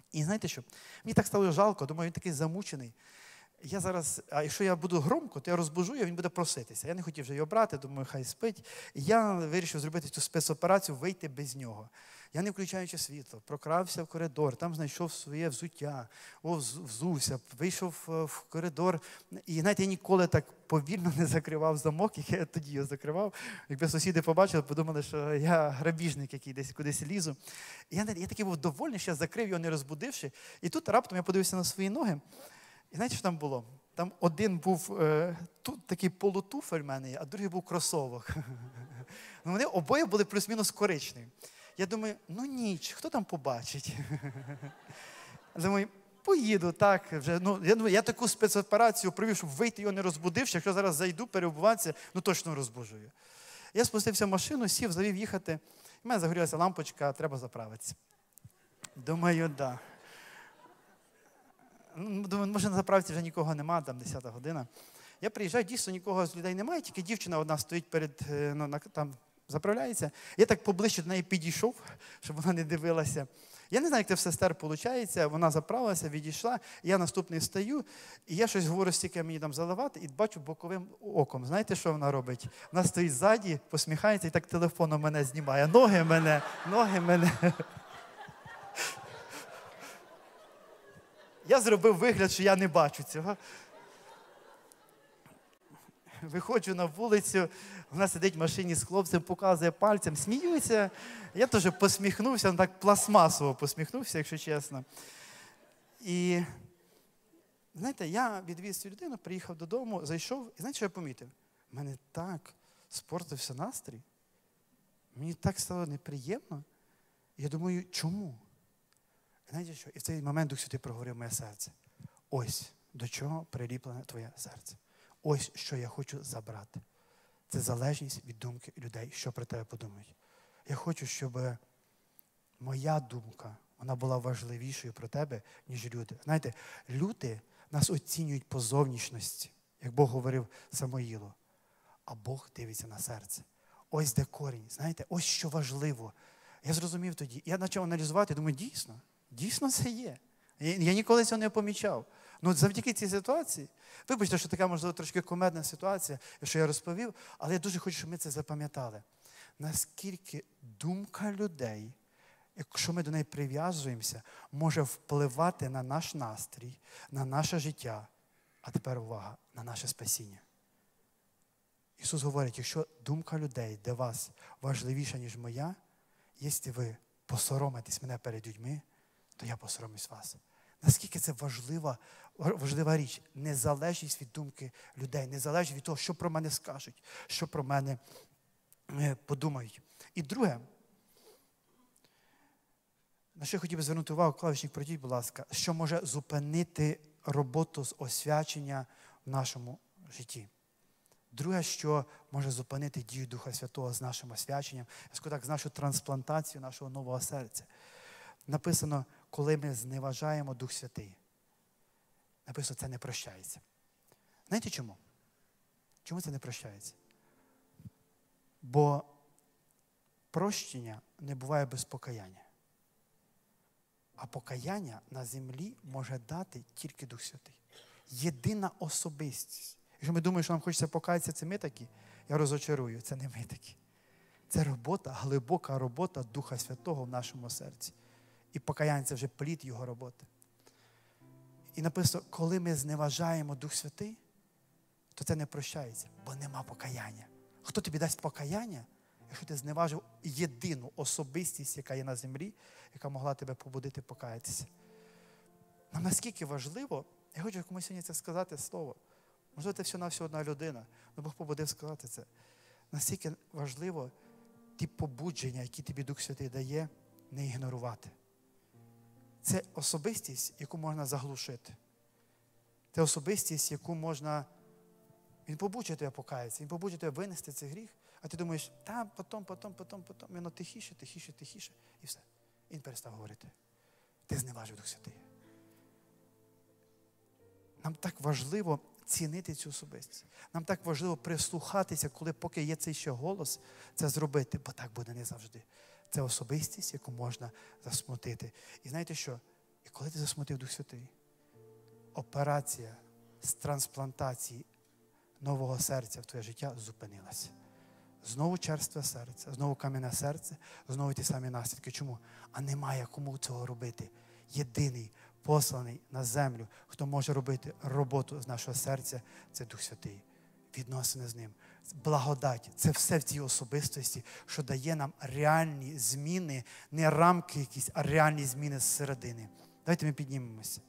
І знаєте що? Мені так стало жалко, думаю, він такий замучений. Я зараз, а якщо я буду громко, то я розбужу його, він буде проситися. Я не хотів вже його брати, думаю, хай спить. І я вирішив зробити цю спецоперацію, вийти без нього. Я, не включаючи світло, прокрався в коридор, там знайшов своє взуття, взувся, вийшов в коридор. І, знаєте, я ніколи так повільно не закривав замок, як я тоді його закривав. Якби сусіди побачили, подумали, що я грабіжник, який десь кудись лізу. І я такий був довольний, що я закрив його, не розбудивши. І тут раптом я подивився на свої ноги. І знаєте, що там було? Там один був тут такий полутуфель в мене, а другий був кросовок. Вони обоє були плюс-мінус коричневі. Я думаю, ну ніч, хто там побачить? Думаю, поїду, так. Вже, я таку спецоперацію провів, щоб вийти його не розбудивши. Якщо зараз зайду, перебуватися, точно розбужу його. Я спустився в машину, сів, завів їхати. І в мене загорілася лампочка, треба заправитися. Думаю, да. Думаю, може на заправці вже нікого нема, там 10-та година. Я приїжджаю, дійсно нікого з людей немає, тільки дівчина одна стоїть перед, там заправляється. Я так поближче до неї підійшов, щоб вона не дивилася. Я не знаю, як це в сестер виходить, вона заправилася, відійшла, я наступний стою, і я щось говорю, стільки мені там заливати, і бачу боковим оком. Знаєте, що вона робить? Вона стоїть ззаді, посміхається і так телефоном мене знімає. Ноги мене. Я зробив вигляд, що я не бачу цього. Виходжу на вулицю, вона сидить в машині з хлопцем, показує пальцем, сміються. Я теж посміхнувся, так пластмасово посміхнувся, якщо чесно. І, знаєте, я відвіз цю людину, приїхав додому, зайшов, і знаєте, що я помітив? У мене так спортився настрій, мені так стало неприємно. Я думаю, чому? Знаєте що? І в цей момент Дух Святий проговорив моє серце. Ось до чого приліплене твоє серце. Ось що я хочу забрати. Це залежність від думки людей, що про тебе подумають. Я хочу, щоб моя думка, вона була важливішою про тебе, ніж люди. Знаєте, люди нас оцінюють по зовнішності, як Бог говорив Самоїлу. А Бог дивиться на серце. Ось де корінь, знаєте, ось що важливо. Я зрозумів тоді. Я почав аналізувати, думаю, дійсно це є. Я ніколи цього не помічав. Завдяки цій ситуації, вибачте, що така, можливо, трошки кумедна ситуація, що я розповів, але я дуже хочу, щоб ми це запам'ятали. Наскільки думка людей, якщо ми до неї прив'язуємося, може впливати на наш настрій, на наше життя, а тепер увага, на наше спасіння. Ісус говорить, якщо думка людей для вас важливіша, ніж моя, якщо ви посоромитесь мене перед людьми, то я посоромлюсь вас. Наскільки це важлива річ. Незалежність від думки людей, незалежність від того, що про мене скажуть, що про мене подумають. І друге, на що я хотів би звернути увагу, клавішник, пройдіть, будь ласка, що може зупинити роботу з освячення в нашому житті. Друге, що може зупинити дію Духа Святого з нашим освяченням, я скажу так, з нашою трансплантацією нашого нового серця. Написано, коли ми зневажаємо Дух Святий. Написано, це не прощається. Знаєте чому? Чому це не прощається? Бо прощення не буває без покаяння. А покаяння на землі може дати тільки Дух Святий. Єдина особистість. Якщо ми думаємо, що нам хочеться покаятися, це ми такі, я розочарую, це не ми такі. Це робота, глибока робота Духа Святого в нашому серці. І покаяння – це вже плід Його роботи. І написано, коли ми зневажаємо Дух Святий, то це не прощається, бо нема покаяння. Хто тобі дасть покаяння, якщо ти зневажив єдину особистість, яка є на землі, яка могла тебе побудити покаятися? Нам наскільки важливо, я хочу комусь сьогодні це сказати слово. Можливо, це всього-навсього одна людина, але Бог побудив сказати це. Наскільки важливо ті побудження, які тобі Дух Святий дає, не ігнорувати. Це особистість, яку можна заглушити. Це особистість, яку можна... Він побуджує тебе покаятися, він побуджує тебе винести цей гріх, а ти думаєш, потім, воно тихіше, і все. І він перестав говорити. Ти зневажив Дух Святий. Нам так важливо цінити цю особистість. Нам так важливо прислухатися, поки є цей ще голос, це зробити, бо так буде не завжди. Це особистість, яку можна засмутити. І знаєте що? І коли ти засмутив Дух Святий, операція з трансплантації нового серця в твоє життя зупинилася. Знову черстве серце, знову кам'яне серце, знову ті самі наслідки. Чому? А немає кому цього робити. Єдиний, посланий на землю, хто може робити роботу з нашого серця, це Дух Святий. Відносини з Ним. Благодать. Це все в цій особистості, що дає нам реальні зміни, не рамки якісь, а реальні зміни зсередини. Давайте ми піднімемося.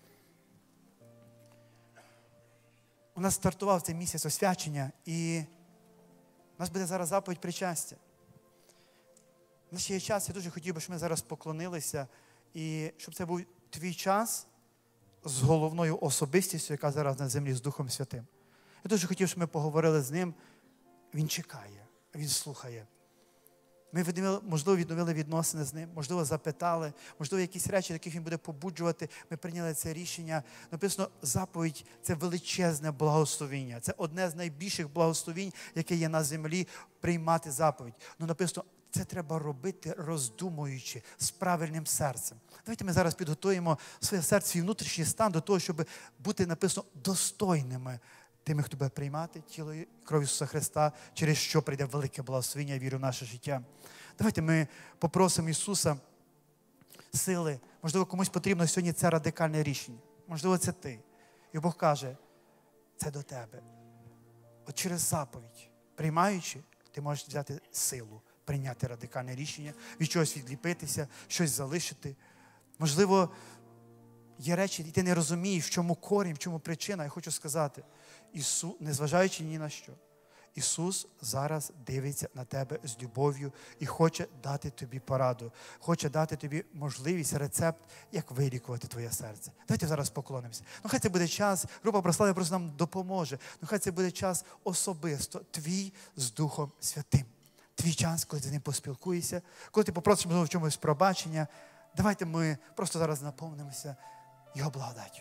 У нас стартував цей місяць освячення, і у нас буде зараз заповідь причастя. У нас ще є час, я дуже хотів би, щоб ми зараз поклонилися, і щоб це був твій час з головною особистістю, яка зараз на землі, з Духом Святим. Я дуже хотів, щоб ми поговорили з Ним. Він чекає, Він слухає. Ми, можливо, відновили відносини з Ним, можливо, запитали, можливо, якісь речі, яких Він буде побуджувати. Ми прийняли це рішення. Написано, заповідь – це величезне благословіння. Це одне з найбільших благословінь, яке є на землі, приймати заповідь. Ну, написано, це треба робити, роздумуючи, з правильним серцем. Давайте ми зараз підготуємо своє серце, свій внутрішній стан до того, щоб бути, написано, достойними тими, хто буде приймати тіло і кров Ісуса Христа, через що прийде велике благословення, я вірю, в наше життя. Давайте ми попросимо Ісуса сили. Можливо, комусь потрібно сьогодні це радикальне рішення. Можливо, це ти. І Бог каже, це до тебе. От через заповідь, приймаючи, ти можеш взяти силу, прийняти радикальне рішення, від чогось відліпитися, щось залишити. Можливо, є речі, і ти не розумієш, в чому корінь, в чому причина. Я хочу сказати, Ісус, незважаючи ні на що, Ісус зараз дивиться на тебе з любов'ю і хоче дати тобі пораду, хоче дати тобі можливість, рецепт, як вилікувати твоє серце. Давайте зараз поклонимося. Ну, хай це буде час, група прослави просто нам допоможе. Ну, хай це буде час особисто, твій з Духом Святим. Твій час, коли ти з ним поспілкуєшся, коли ти попросиш, можливо, в чомусь пробачення. Давайте ми просто зараз наповнимося Його благодаттю.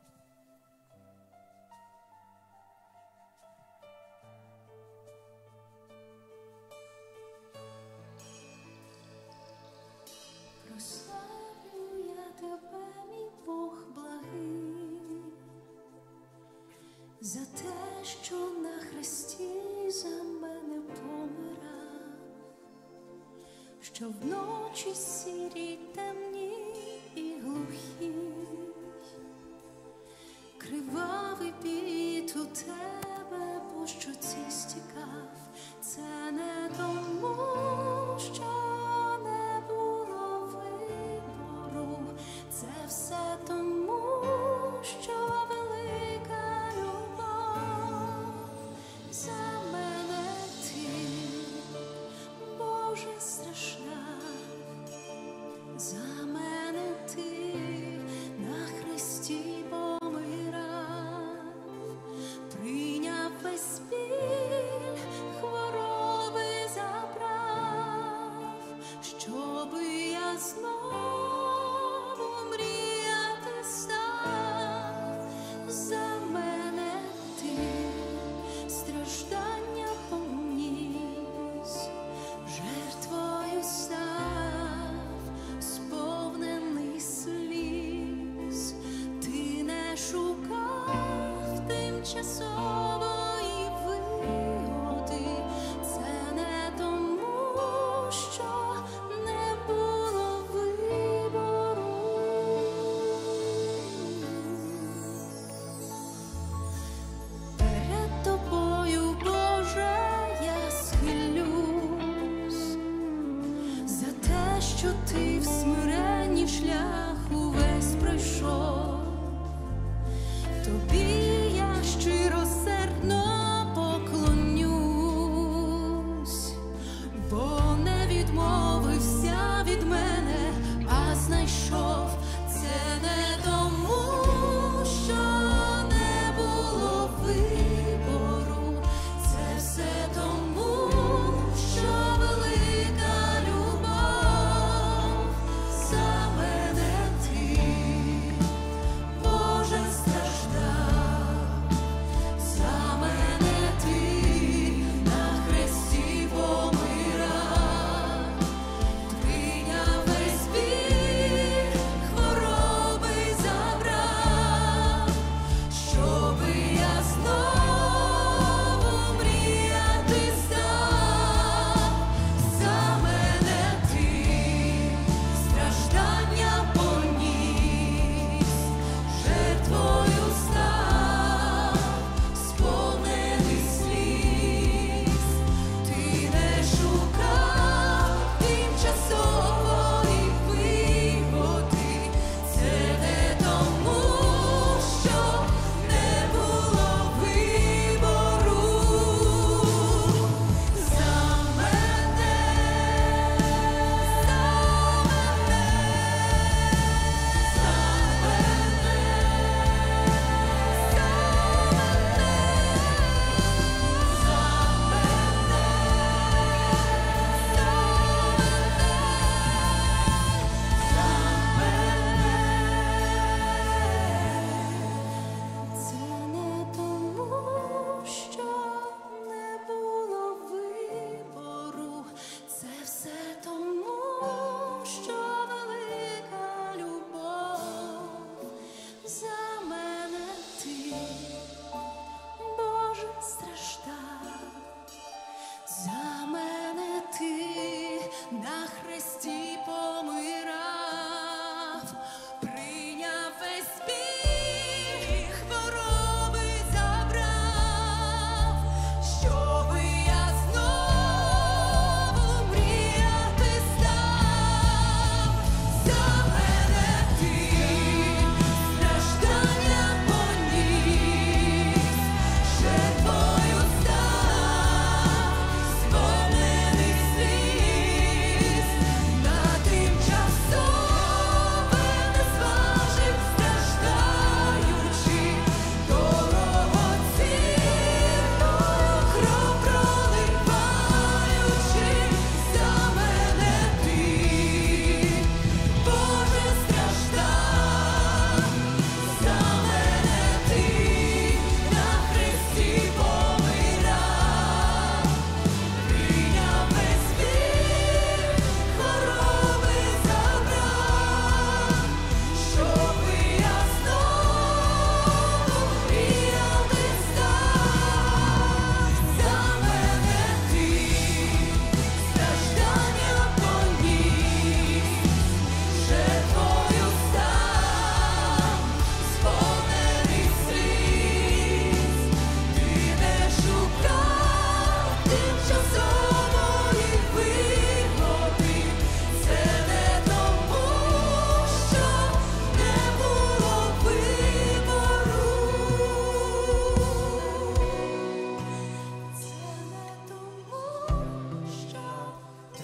Прославлю я тебе, мій Бог благий, за те, що на хресті за мене помирав, що вночі сірій, темній і глухій, кривавий піт у тебе по щоці стікав. Це не тому, що не було вибору, це все тому, що велика любов за мене ти, Боже страшна, за мене ти на хресті помирав, прийняв весь біль, хвороби забрав, щоби я знову мріяти став. За мене ти страждання поніс, жертвою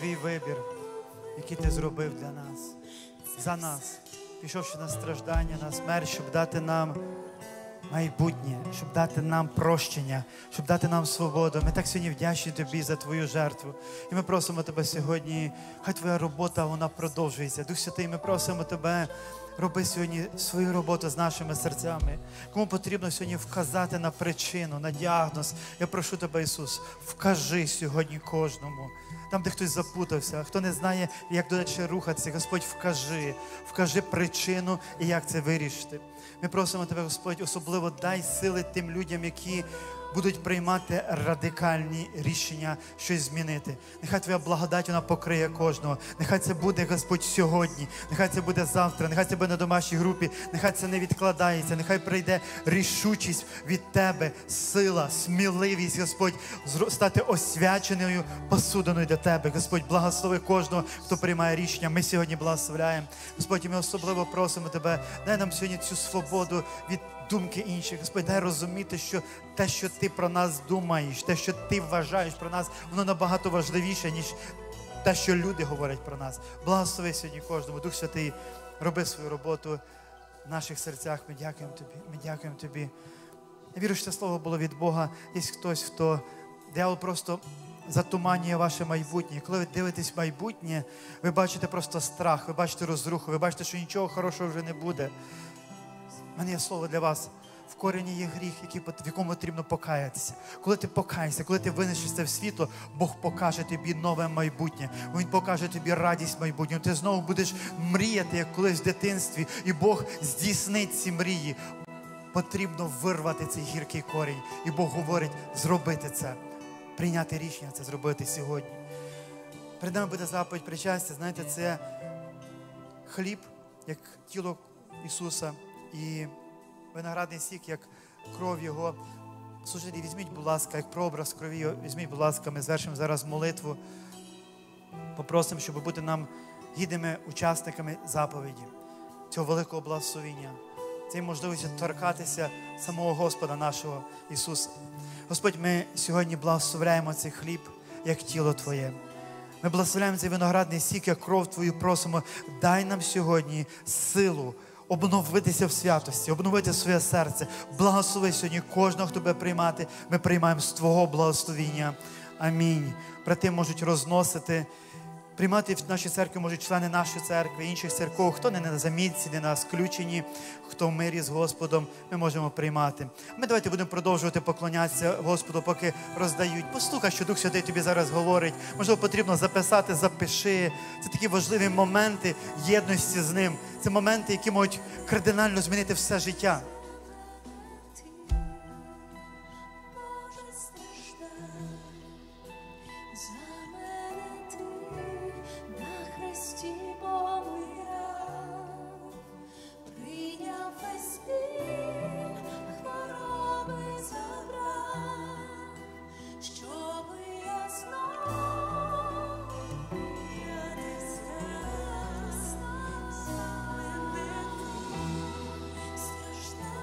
твій вибір, який ти зробив для нас, за нас, пішовши на страждання, на смерть, щоб дати нам майбутнє, щоб дати нам прощення, щоб дати нам свободу. Ми так сьогодні вдячні Тобі за Твою жертву. І ми просимо Тебе сьогодні, хай Твоя робота, вона продовжується. Дух Святий, ми просимо Тебе, роби сьогодні свою роботу з нашими серцями. Кому потрібно сьогодні вказати на причину, на діагноз, я прошу Тебе, Ісус, вкажи сьогодні кожному. Там, де хтось запутався, хто не знає, як далі рухатися, Господь, вкажи причину і як це вирішити. Ми просимо Тебе, Господь, особливо дай сили тим людям, які будуть приймати радикальні рішення, щось змінити. Нехай Твоя благодать, вона покриє кожного. Нехай це буде, Господь, сьогодні. Нехай це буде завтра. Нехай це буде на домашній групі. Нехай це не відкладається. Нехай прийде рішучість від Тебе, сила, сміливість, Господь, стати освяченою посудиною для Тебе. Господь, благослови кожного, хто приймає рішення. Ми сьогодні благословляємо. Господь, ми особливо просимо Тебе, дай нам сьогодні цю свободу від думки інших. Господь, дай розуміти, що те, що Ти про нас думаєш, те, що Ти вважаєш про нас, воно набагато важливіше, ніж те, що люди говорять про нас. Благослови сьогодні кожному. Дух Святий, роби свою роботу в наших серцях. Ми дякуємо Тобі. Ми дякуємо Тобі. Я вірю, що це слово було від Бога. Є хтось, хто диявол просто затуманює ваше майбутнє. Коли ви дивитесь в майбутнє, ви бачите просто страх, ви бачите розруху, ви бачите, що нічого хорошого вже не буде. У мене є слово для вас. В корені є гріх, в якому потрібно покаятися. Коли ти покаєшся, коли ти винесешся в світло, Бог покаже тобі нове майбутнє. Він покаже тобі радість майбутнього. Ти знову будеш мріяти, як колись в дитинстві, і Бог здійснить ці мрії. Потрібно вирвати цей гіркий корінь. І Бог говорить, зробити це. Прийняти рішення це зробити сьогодні. Перед нами буде заповідь причастя. Знаєте, це хліб, як тіло Ісуса, і виноградний сік, як кров Його. Служителі, візьміть, будь ласка, як прообраз крові Його, візьміть, будь ласка, ми звершимо зараз молитву. Попросимо, щоб бути нам гідними учасниками заповіді, цього великого благословення, цієї можливості торкатися самого Господа нашого Ісуса. Господь, ми сьогодні благословляємо цей хліб, як тіло Твоє. Ми благословляємо цей виноградний сік, як кров Твою, просимо, дай нам сьогодні силу обновитися в святості, обновити своє серце. Благослови сьогодні кожного, хто буде приймати. Ми приймаємо з Твого благословіння. Амінь. Брати можуть розносити. Приймати в нашій церкві можуть члени нашої церкви, інших церков. Хто не на замітці, не на сключенні, хто в мирі з Господом, ми можемо приймати. Ми давайте будемо продовжувати поклонятися Господу, поки роздають. Послухай, що Дух Святий тобі зараз говорить. Можливо, потрібно записати, запиши. Це такі важливі моменти єдності з Ним. Це моменти, які можуть кардинально змінити все життя. Страшна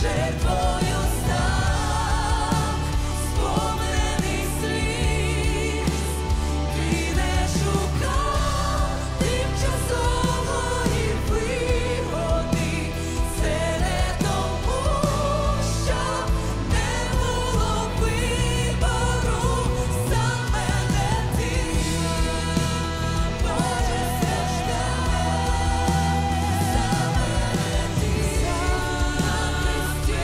жертвою став, сповнений сліз. Ти не шукав тимчасової вигоди. Це не тому, що не було вибору. Саме не ти, Боже, страждав. Саме не ти на хресті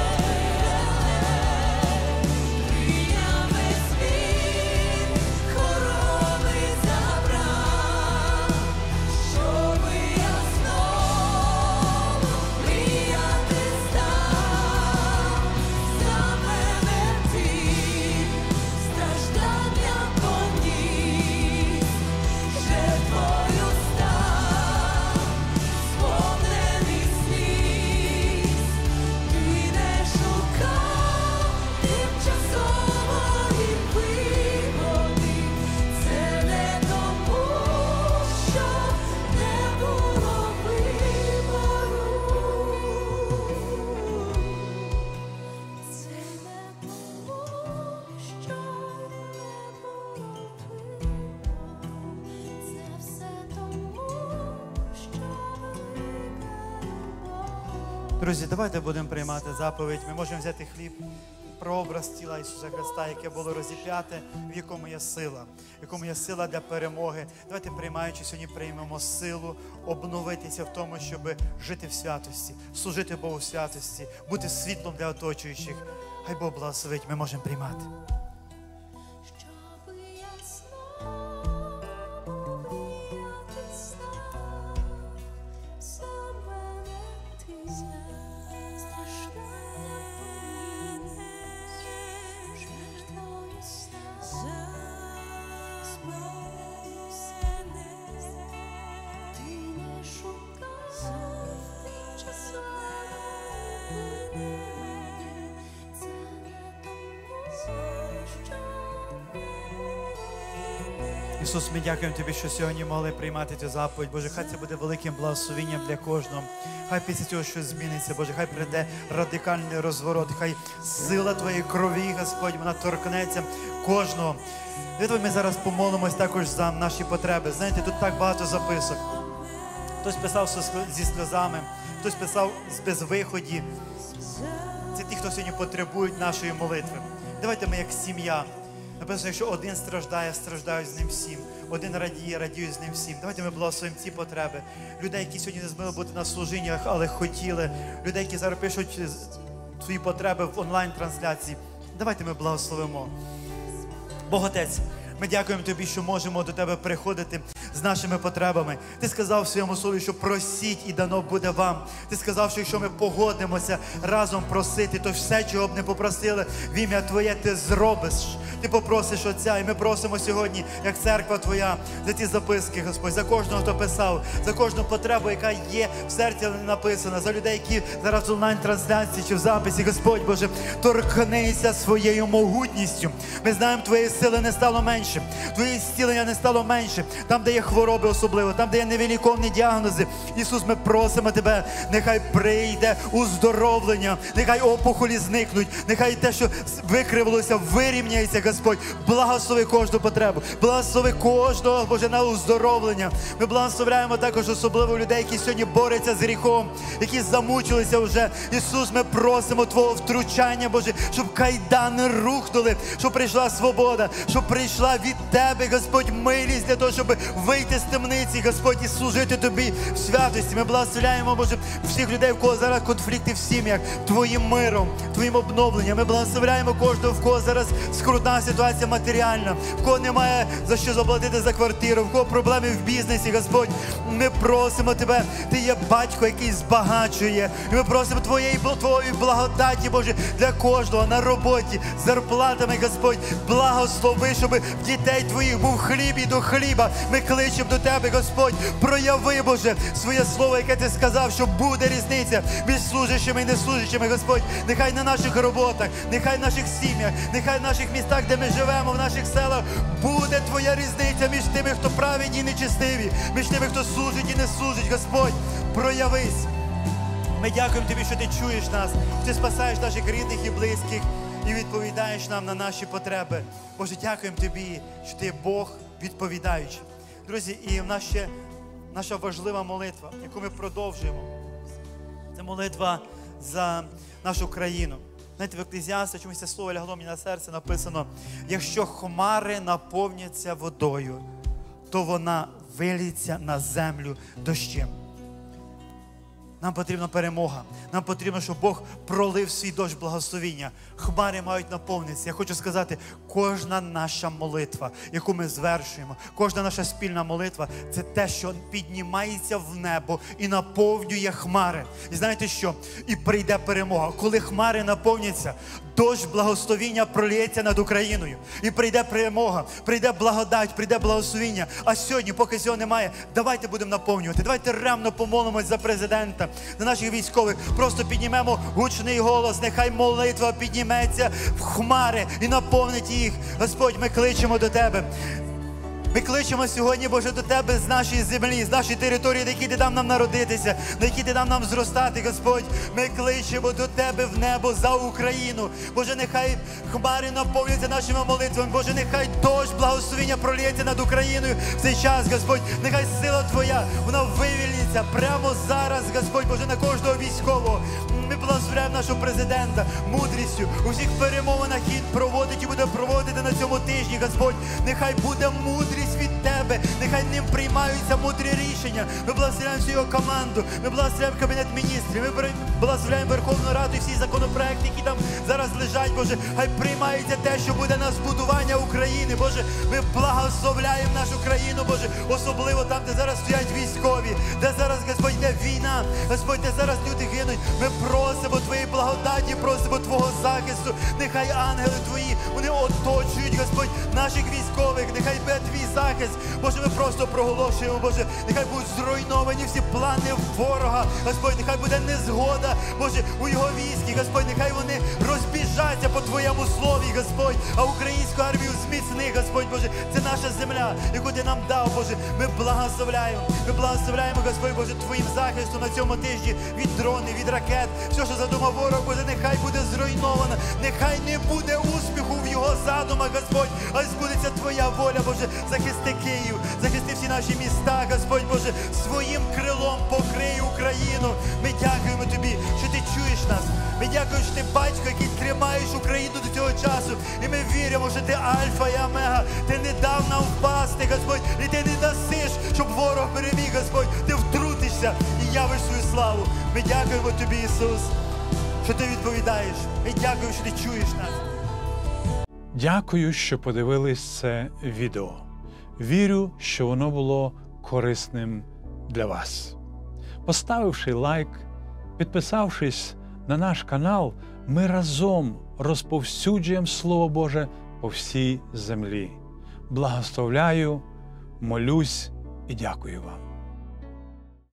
прийняв весь світ, хвороби забрав, щоби я знову мріяти став. Саме не ти страждання поніс, жертвою став, сповнений сліз. Ти не шукав тимчасової вигоди. Це не тому, що не було вибору. Це не тому, що не було вибору. Це все тому, що велика любов. Друзі, давайте будемо приймати заповідь. Ми можемо взяти хліб, прообраз тіла Ісуса Христа, яке було розіп'яте, в якому є сила, в якому є сила для перемоги. Давайте, приймаючи сьогодні, приймемо силу обновитися в тому, щоб жити в святості, служити Богу в святості, бути світлом для оточуючих. Хай Бог благословить, ми можемо приймати. Щоби я знову мріяти став. Саме не ти страждання поніс, жертвою став, сповнений сліз. Ти не шукав тимчасової вигоди. Це не тому, що Ісус, ми дякуємо Тобі, що сьогодні могли приймати цю заповідь. Боже, хай це буде великим благословенням для кожного. Хай після цього щось зміниться, Боже, хай прийде радикальний розворот, хай сила Твоєї крові, Господь, вона торкнеться кожного. Давайте ми зараз помолимось також за наші потреби. Знаєте, тут так багато записок. Хтось писав зі сльозами, хтось писав з безвиході. Це ті, хто сьогодні потребують нашої молитви. Давайте ми як сім'я. Написано, якщо один страждає, страждають з ним всім. Один радіє, радіють з ним всім. Давайте ми благословимо ці потреби. Людей, які сьогодні не змогли бути на служіннях, але хотіли. Людей, які зараз пишуть свої потреби в онлайн-трансляції. Давайте ми благословимо. Бог Отець, ми дякуємо Тобі, що можемо до Тебе приходити з нашими потребами. Ти сказав в своєму слові, що просіть і дано буде вам. Ти сказав, що якщо ми погодимося разом просити, то все, чого б не попросили, в ім'я Твоє Ти зробиш. Ти попросиш Отця, і ми просимо сьогодні, як церква Твоя, за ті записки, Господь, за кожного, хто писав, за кожну потребу, яка є в серці написана, за людей, які зараз в онлайн-трансляції чи в записі, Господь Боже, торкнися своєю могутністю. Ми знаємо, Твоєї сили не стало менше, Твоє зцілення не стало менше, там, де є хвороби особливо, там, де є невиліковні діагнози. Ісус, ми просимо Тебе, нехай прийде уздоровлення, нехай опухолі зникнуть, нехай те, що викривилося, вирівняється, Господь. Благослови кожну потребу, благослови кожного, Боже, на уздоровлення. Ми благословляємо також особливо людей, які сьогодні борються з гріхом, які замучилися вже. Ісус, ми просимо Твого втручання, Боже, щоб кайдани рухнули, щоб прийшла свобода, щоб прийшла від Тебе, Господь, милість для того, щоб вийти з темниці, Господь, і служити Тобі в святості. Ми благословляємо, Боже, всіх людей, в кого зараз конфлікти в сім'ях, Твоїм миром, Твоїм обновленням. Ми благословляємо кожного, в кого зараз скрутна ситуація матеріальна, в кого немає за що заплатити за квартиру, в кого проблеми в бізнесі, Господь. Ми просимо Тебе, Ти є батько, який збагачує. І ми просимо Твоєї благодаті, Боже, для кожного на роботі, з зарплатами, Господь. Благослови, щоб в дітей Твоїх був хліб і до хліба. Ми кличемо до Тебе, Господь. Прояви, Боже, своє слово, яке Ти сказав, що буде різниця між служащими і неслужащими, Господь. Нехай на наших роботах, нехай в наших сім'ях, нехай в наших містах, де ми живемо, в наших селах, буде Твоя різниця між тими, хто праведні і нечестиві, між тими, хто служить і не служить, Господь. Проявись. Ми дякуємо Тобі, що Ти чуєш нас, що Ти спасаєш наших рідних і близьких і відповідаєш нам на наші потреби. Боже, дякуємо Тобі, що Ти є Бог відповідаючий. Друзі, і в нас ще наша важлива молитва, яку ми продовжуємо. Це молитва за нашу країну. Знаєте, в Екклезіаста чомусь це слово лягло мені на серце, написано: якщо хмари наповняться водою, то вона виліться на землю дощем. Нам потрібна перемога. Нам потрібно, щоб Бог пролив свій дощ благословіння. Хмари мають наповнитися. Я хочу сказати, кожна наша молитва, яку ми звершуємо, кожна наша спільна молитва – це те, що піднімається в небо і наповнює хмари. І знаєте що? І прийде перемога. Коли хмари наповняться, дощ благословіння проліється над Україною. І прийде перемога, прийде благодать, прийде благословіння. А сьогодні, поки цього немає, давайте будемо наповнювати. Давайте ревно помолимось за президента, за наших військових. Просто піднімемо гучний голос. Нехай молитва підніметься в хмари і наповнить їх. Господь, ми кличемо до Тебе. Ми кличемо сьогодні, Боже, до Тебе з нашої землі, з нашої території, на якій Ти дав нам народитися, на якій Ти дав нам зростати, Господь. Ми кличемо до Тебе в небо за Україну. Боже, нехай хмари наповняться нашими молитвами. Боже, нехай дощ благословіння проліється над Україною в цей час, Господь. Нехай сила Твоя, вона вивільниться прямо зараз, Господь, Боже, на кожного військового. Ми благословляємо нашого президента мудрістю. У всіх перемовинах він проводить і буде проводити на цьому тижні, Господь. Нехай буде мудрість від Тебе. Нехай ним приймаються мудрі рішення. Ми благословляємо всю його команду. Ми благословляємо Кабінет міністрів. Ми благословляємо Верховну Раду і всі законопроекти, які там зараз лежать, Боже. Хай приймається те, що буде на збудування України, Боже. Ми благословляємо нашу країну, Боже. Особливо там, де зараз стоять військові, де зараз, Господь, йде війна. Господь, де зараз люди гинуть. Ми просимо Твоєї благодаті, просимо Твого захисту. Нехай ангели Твої, вони оточують, Господь, наших військових. Нехай буде Твій захист. Боже, ми просто проголошуємо, Боже, нехай будуть зруйновані всі плани ворога. Господь, нехай буде незгода, Боже, у його війські. Господь, нехай вони розбіжаться по Твоєму слові, Господь. А українську армію зміцни, Господь, Боже. Це наша земля, яку Ти нам дав, Боже. Ми благословляємо. Ми благословляємо, Господь, Боже, Твоїм захистом на цьому тижні від дронів, від ракет. Все, що задумав ворог, Боже, нехай буде зруйновано. Нехай не буде успіху в його задумах, Господь. А збудеться Твоя воля, Боже. Захисти Київ, захисти всі наші міста, Господь, Боже. Своїм крилом покрий Україну. Ми дякуємо Тобі, що Ти чуєш нас. Ми дякуємо, що Ти батько, який тримаєш Україну до цього часу. І ми віримо, що Ти Альфа і Омега. Ти не дав нам впасти, Господь. І Ти не дасиш, щоб ворог переміг, Господь. Ти втрутишся і явиш свою славу. Ми дякуємо Тобі, Ісус, що Ти відповідаєш. Ми дякуємо, що Ти чуєш нас. Дякую, що подивились це відео. Вірю, що воно було корисним для вас. Поставивши лайк, підписавшись на наш канал, ми разом розповсюджуємо Слово Боже по всій землі. Благословляю, молюсь і дякую вам.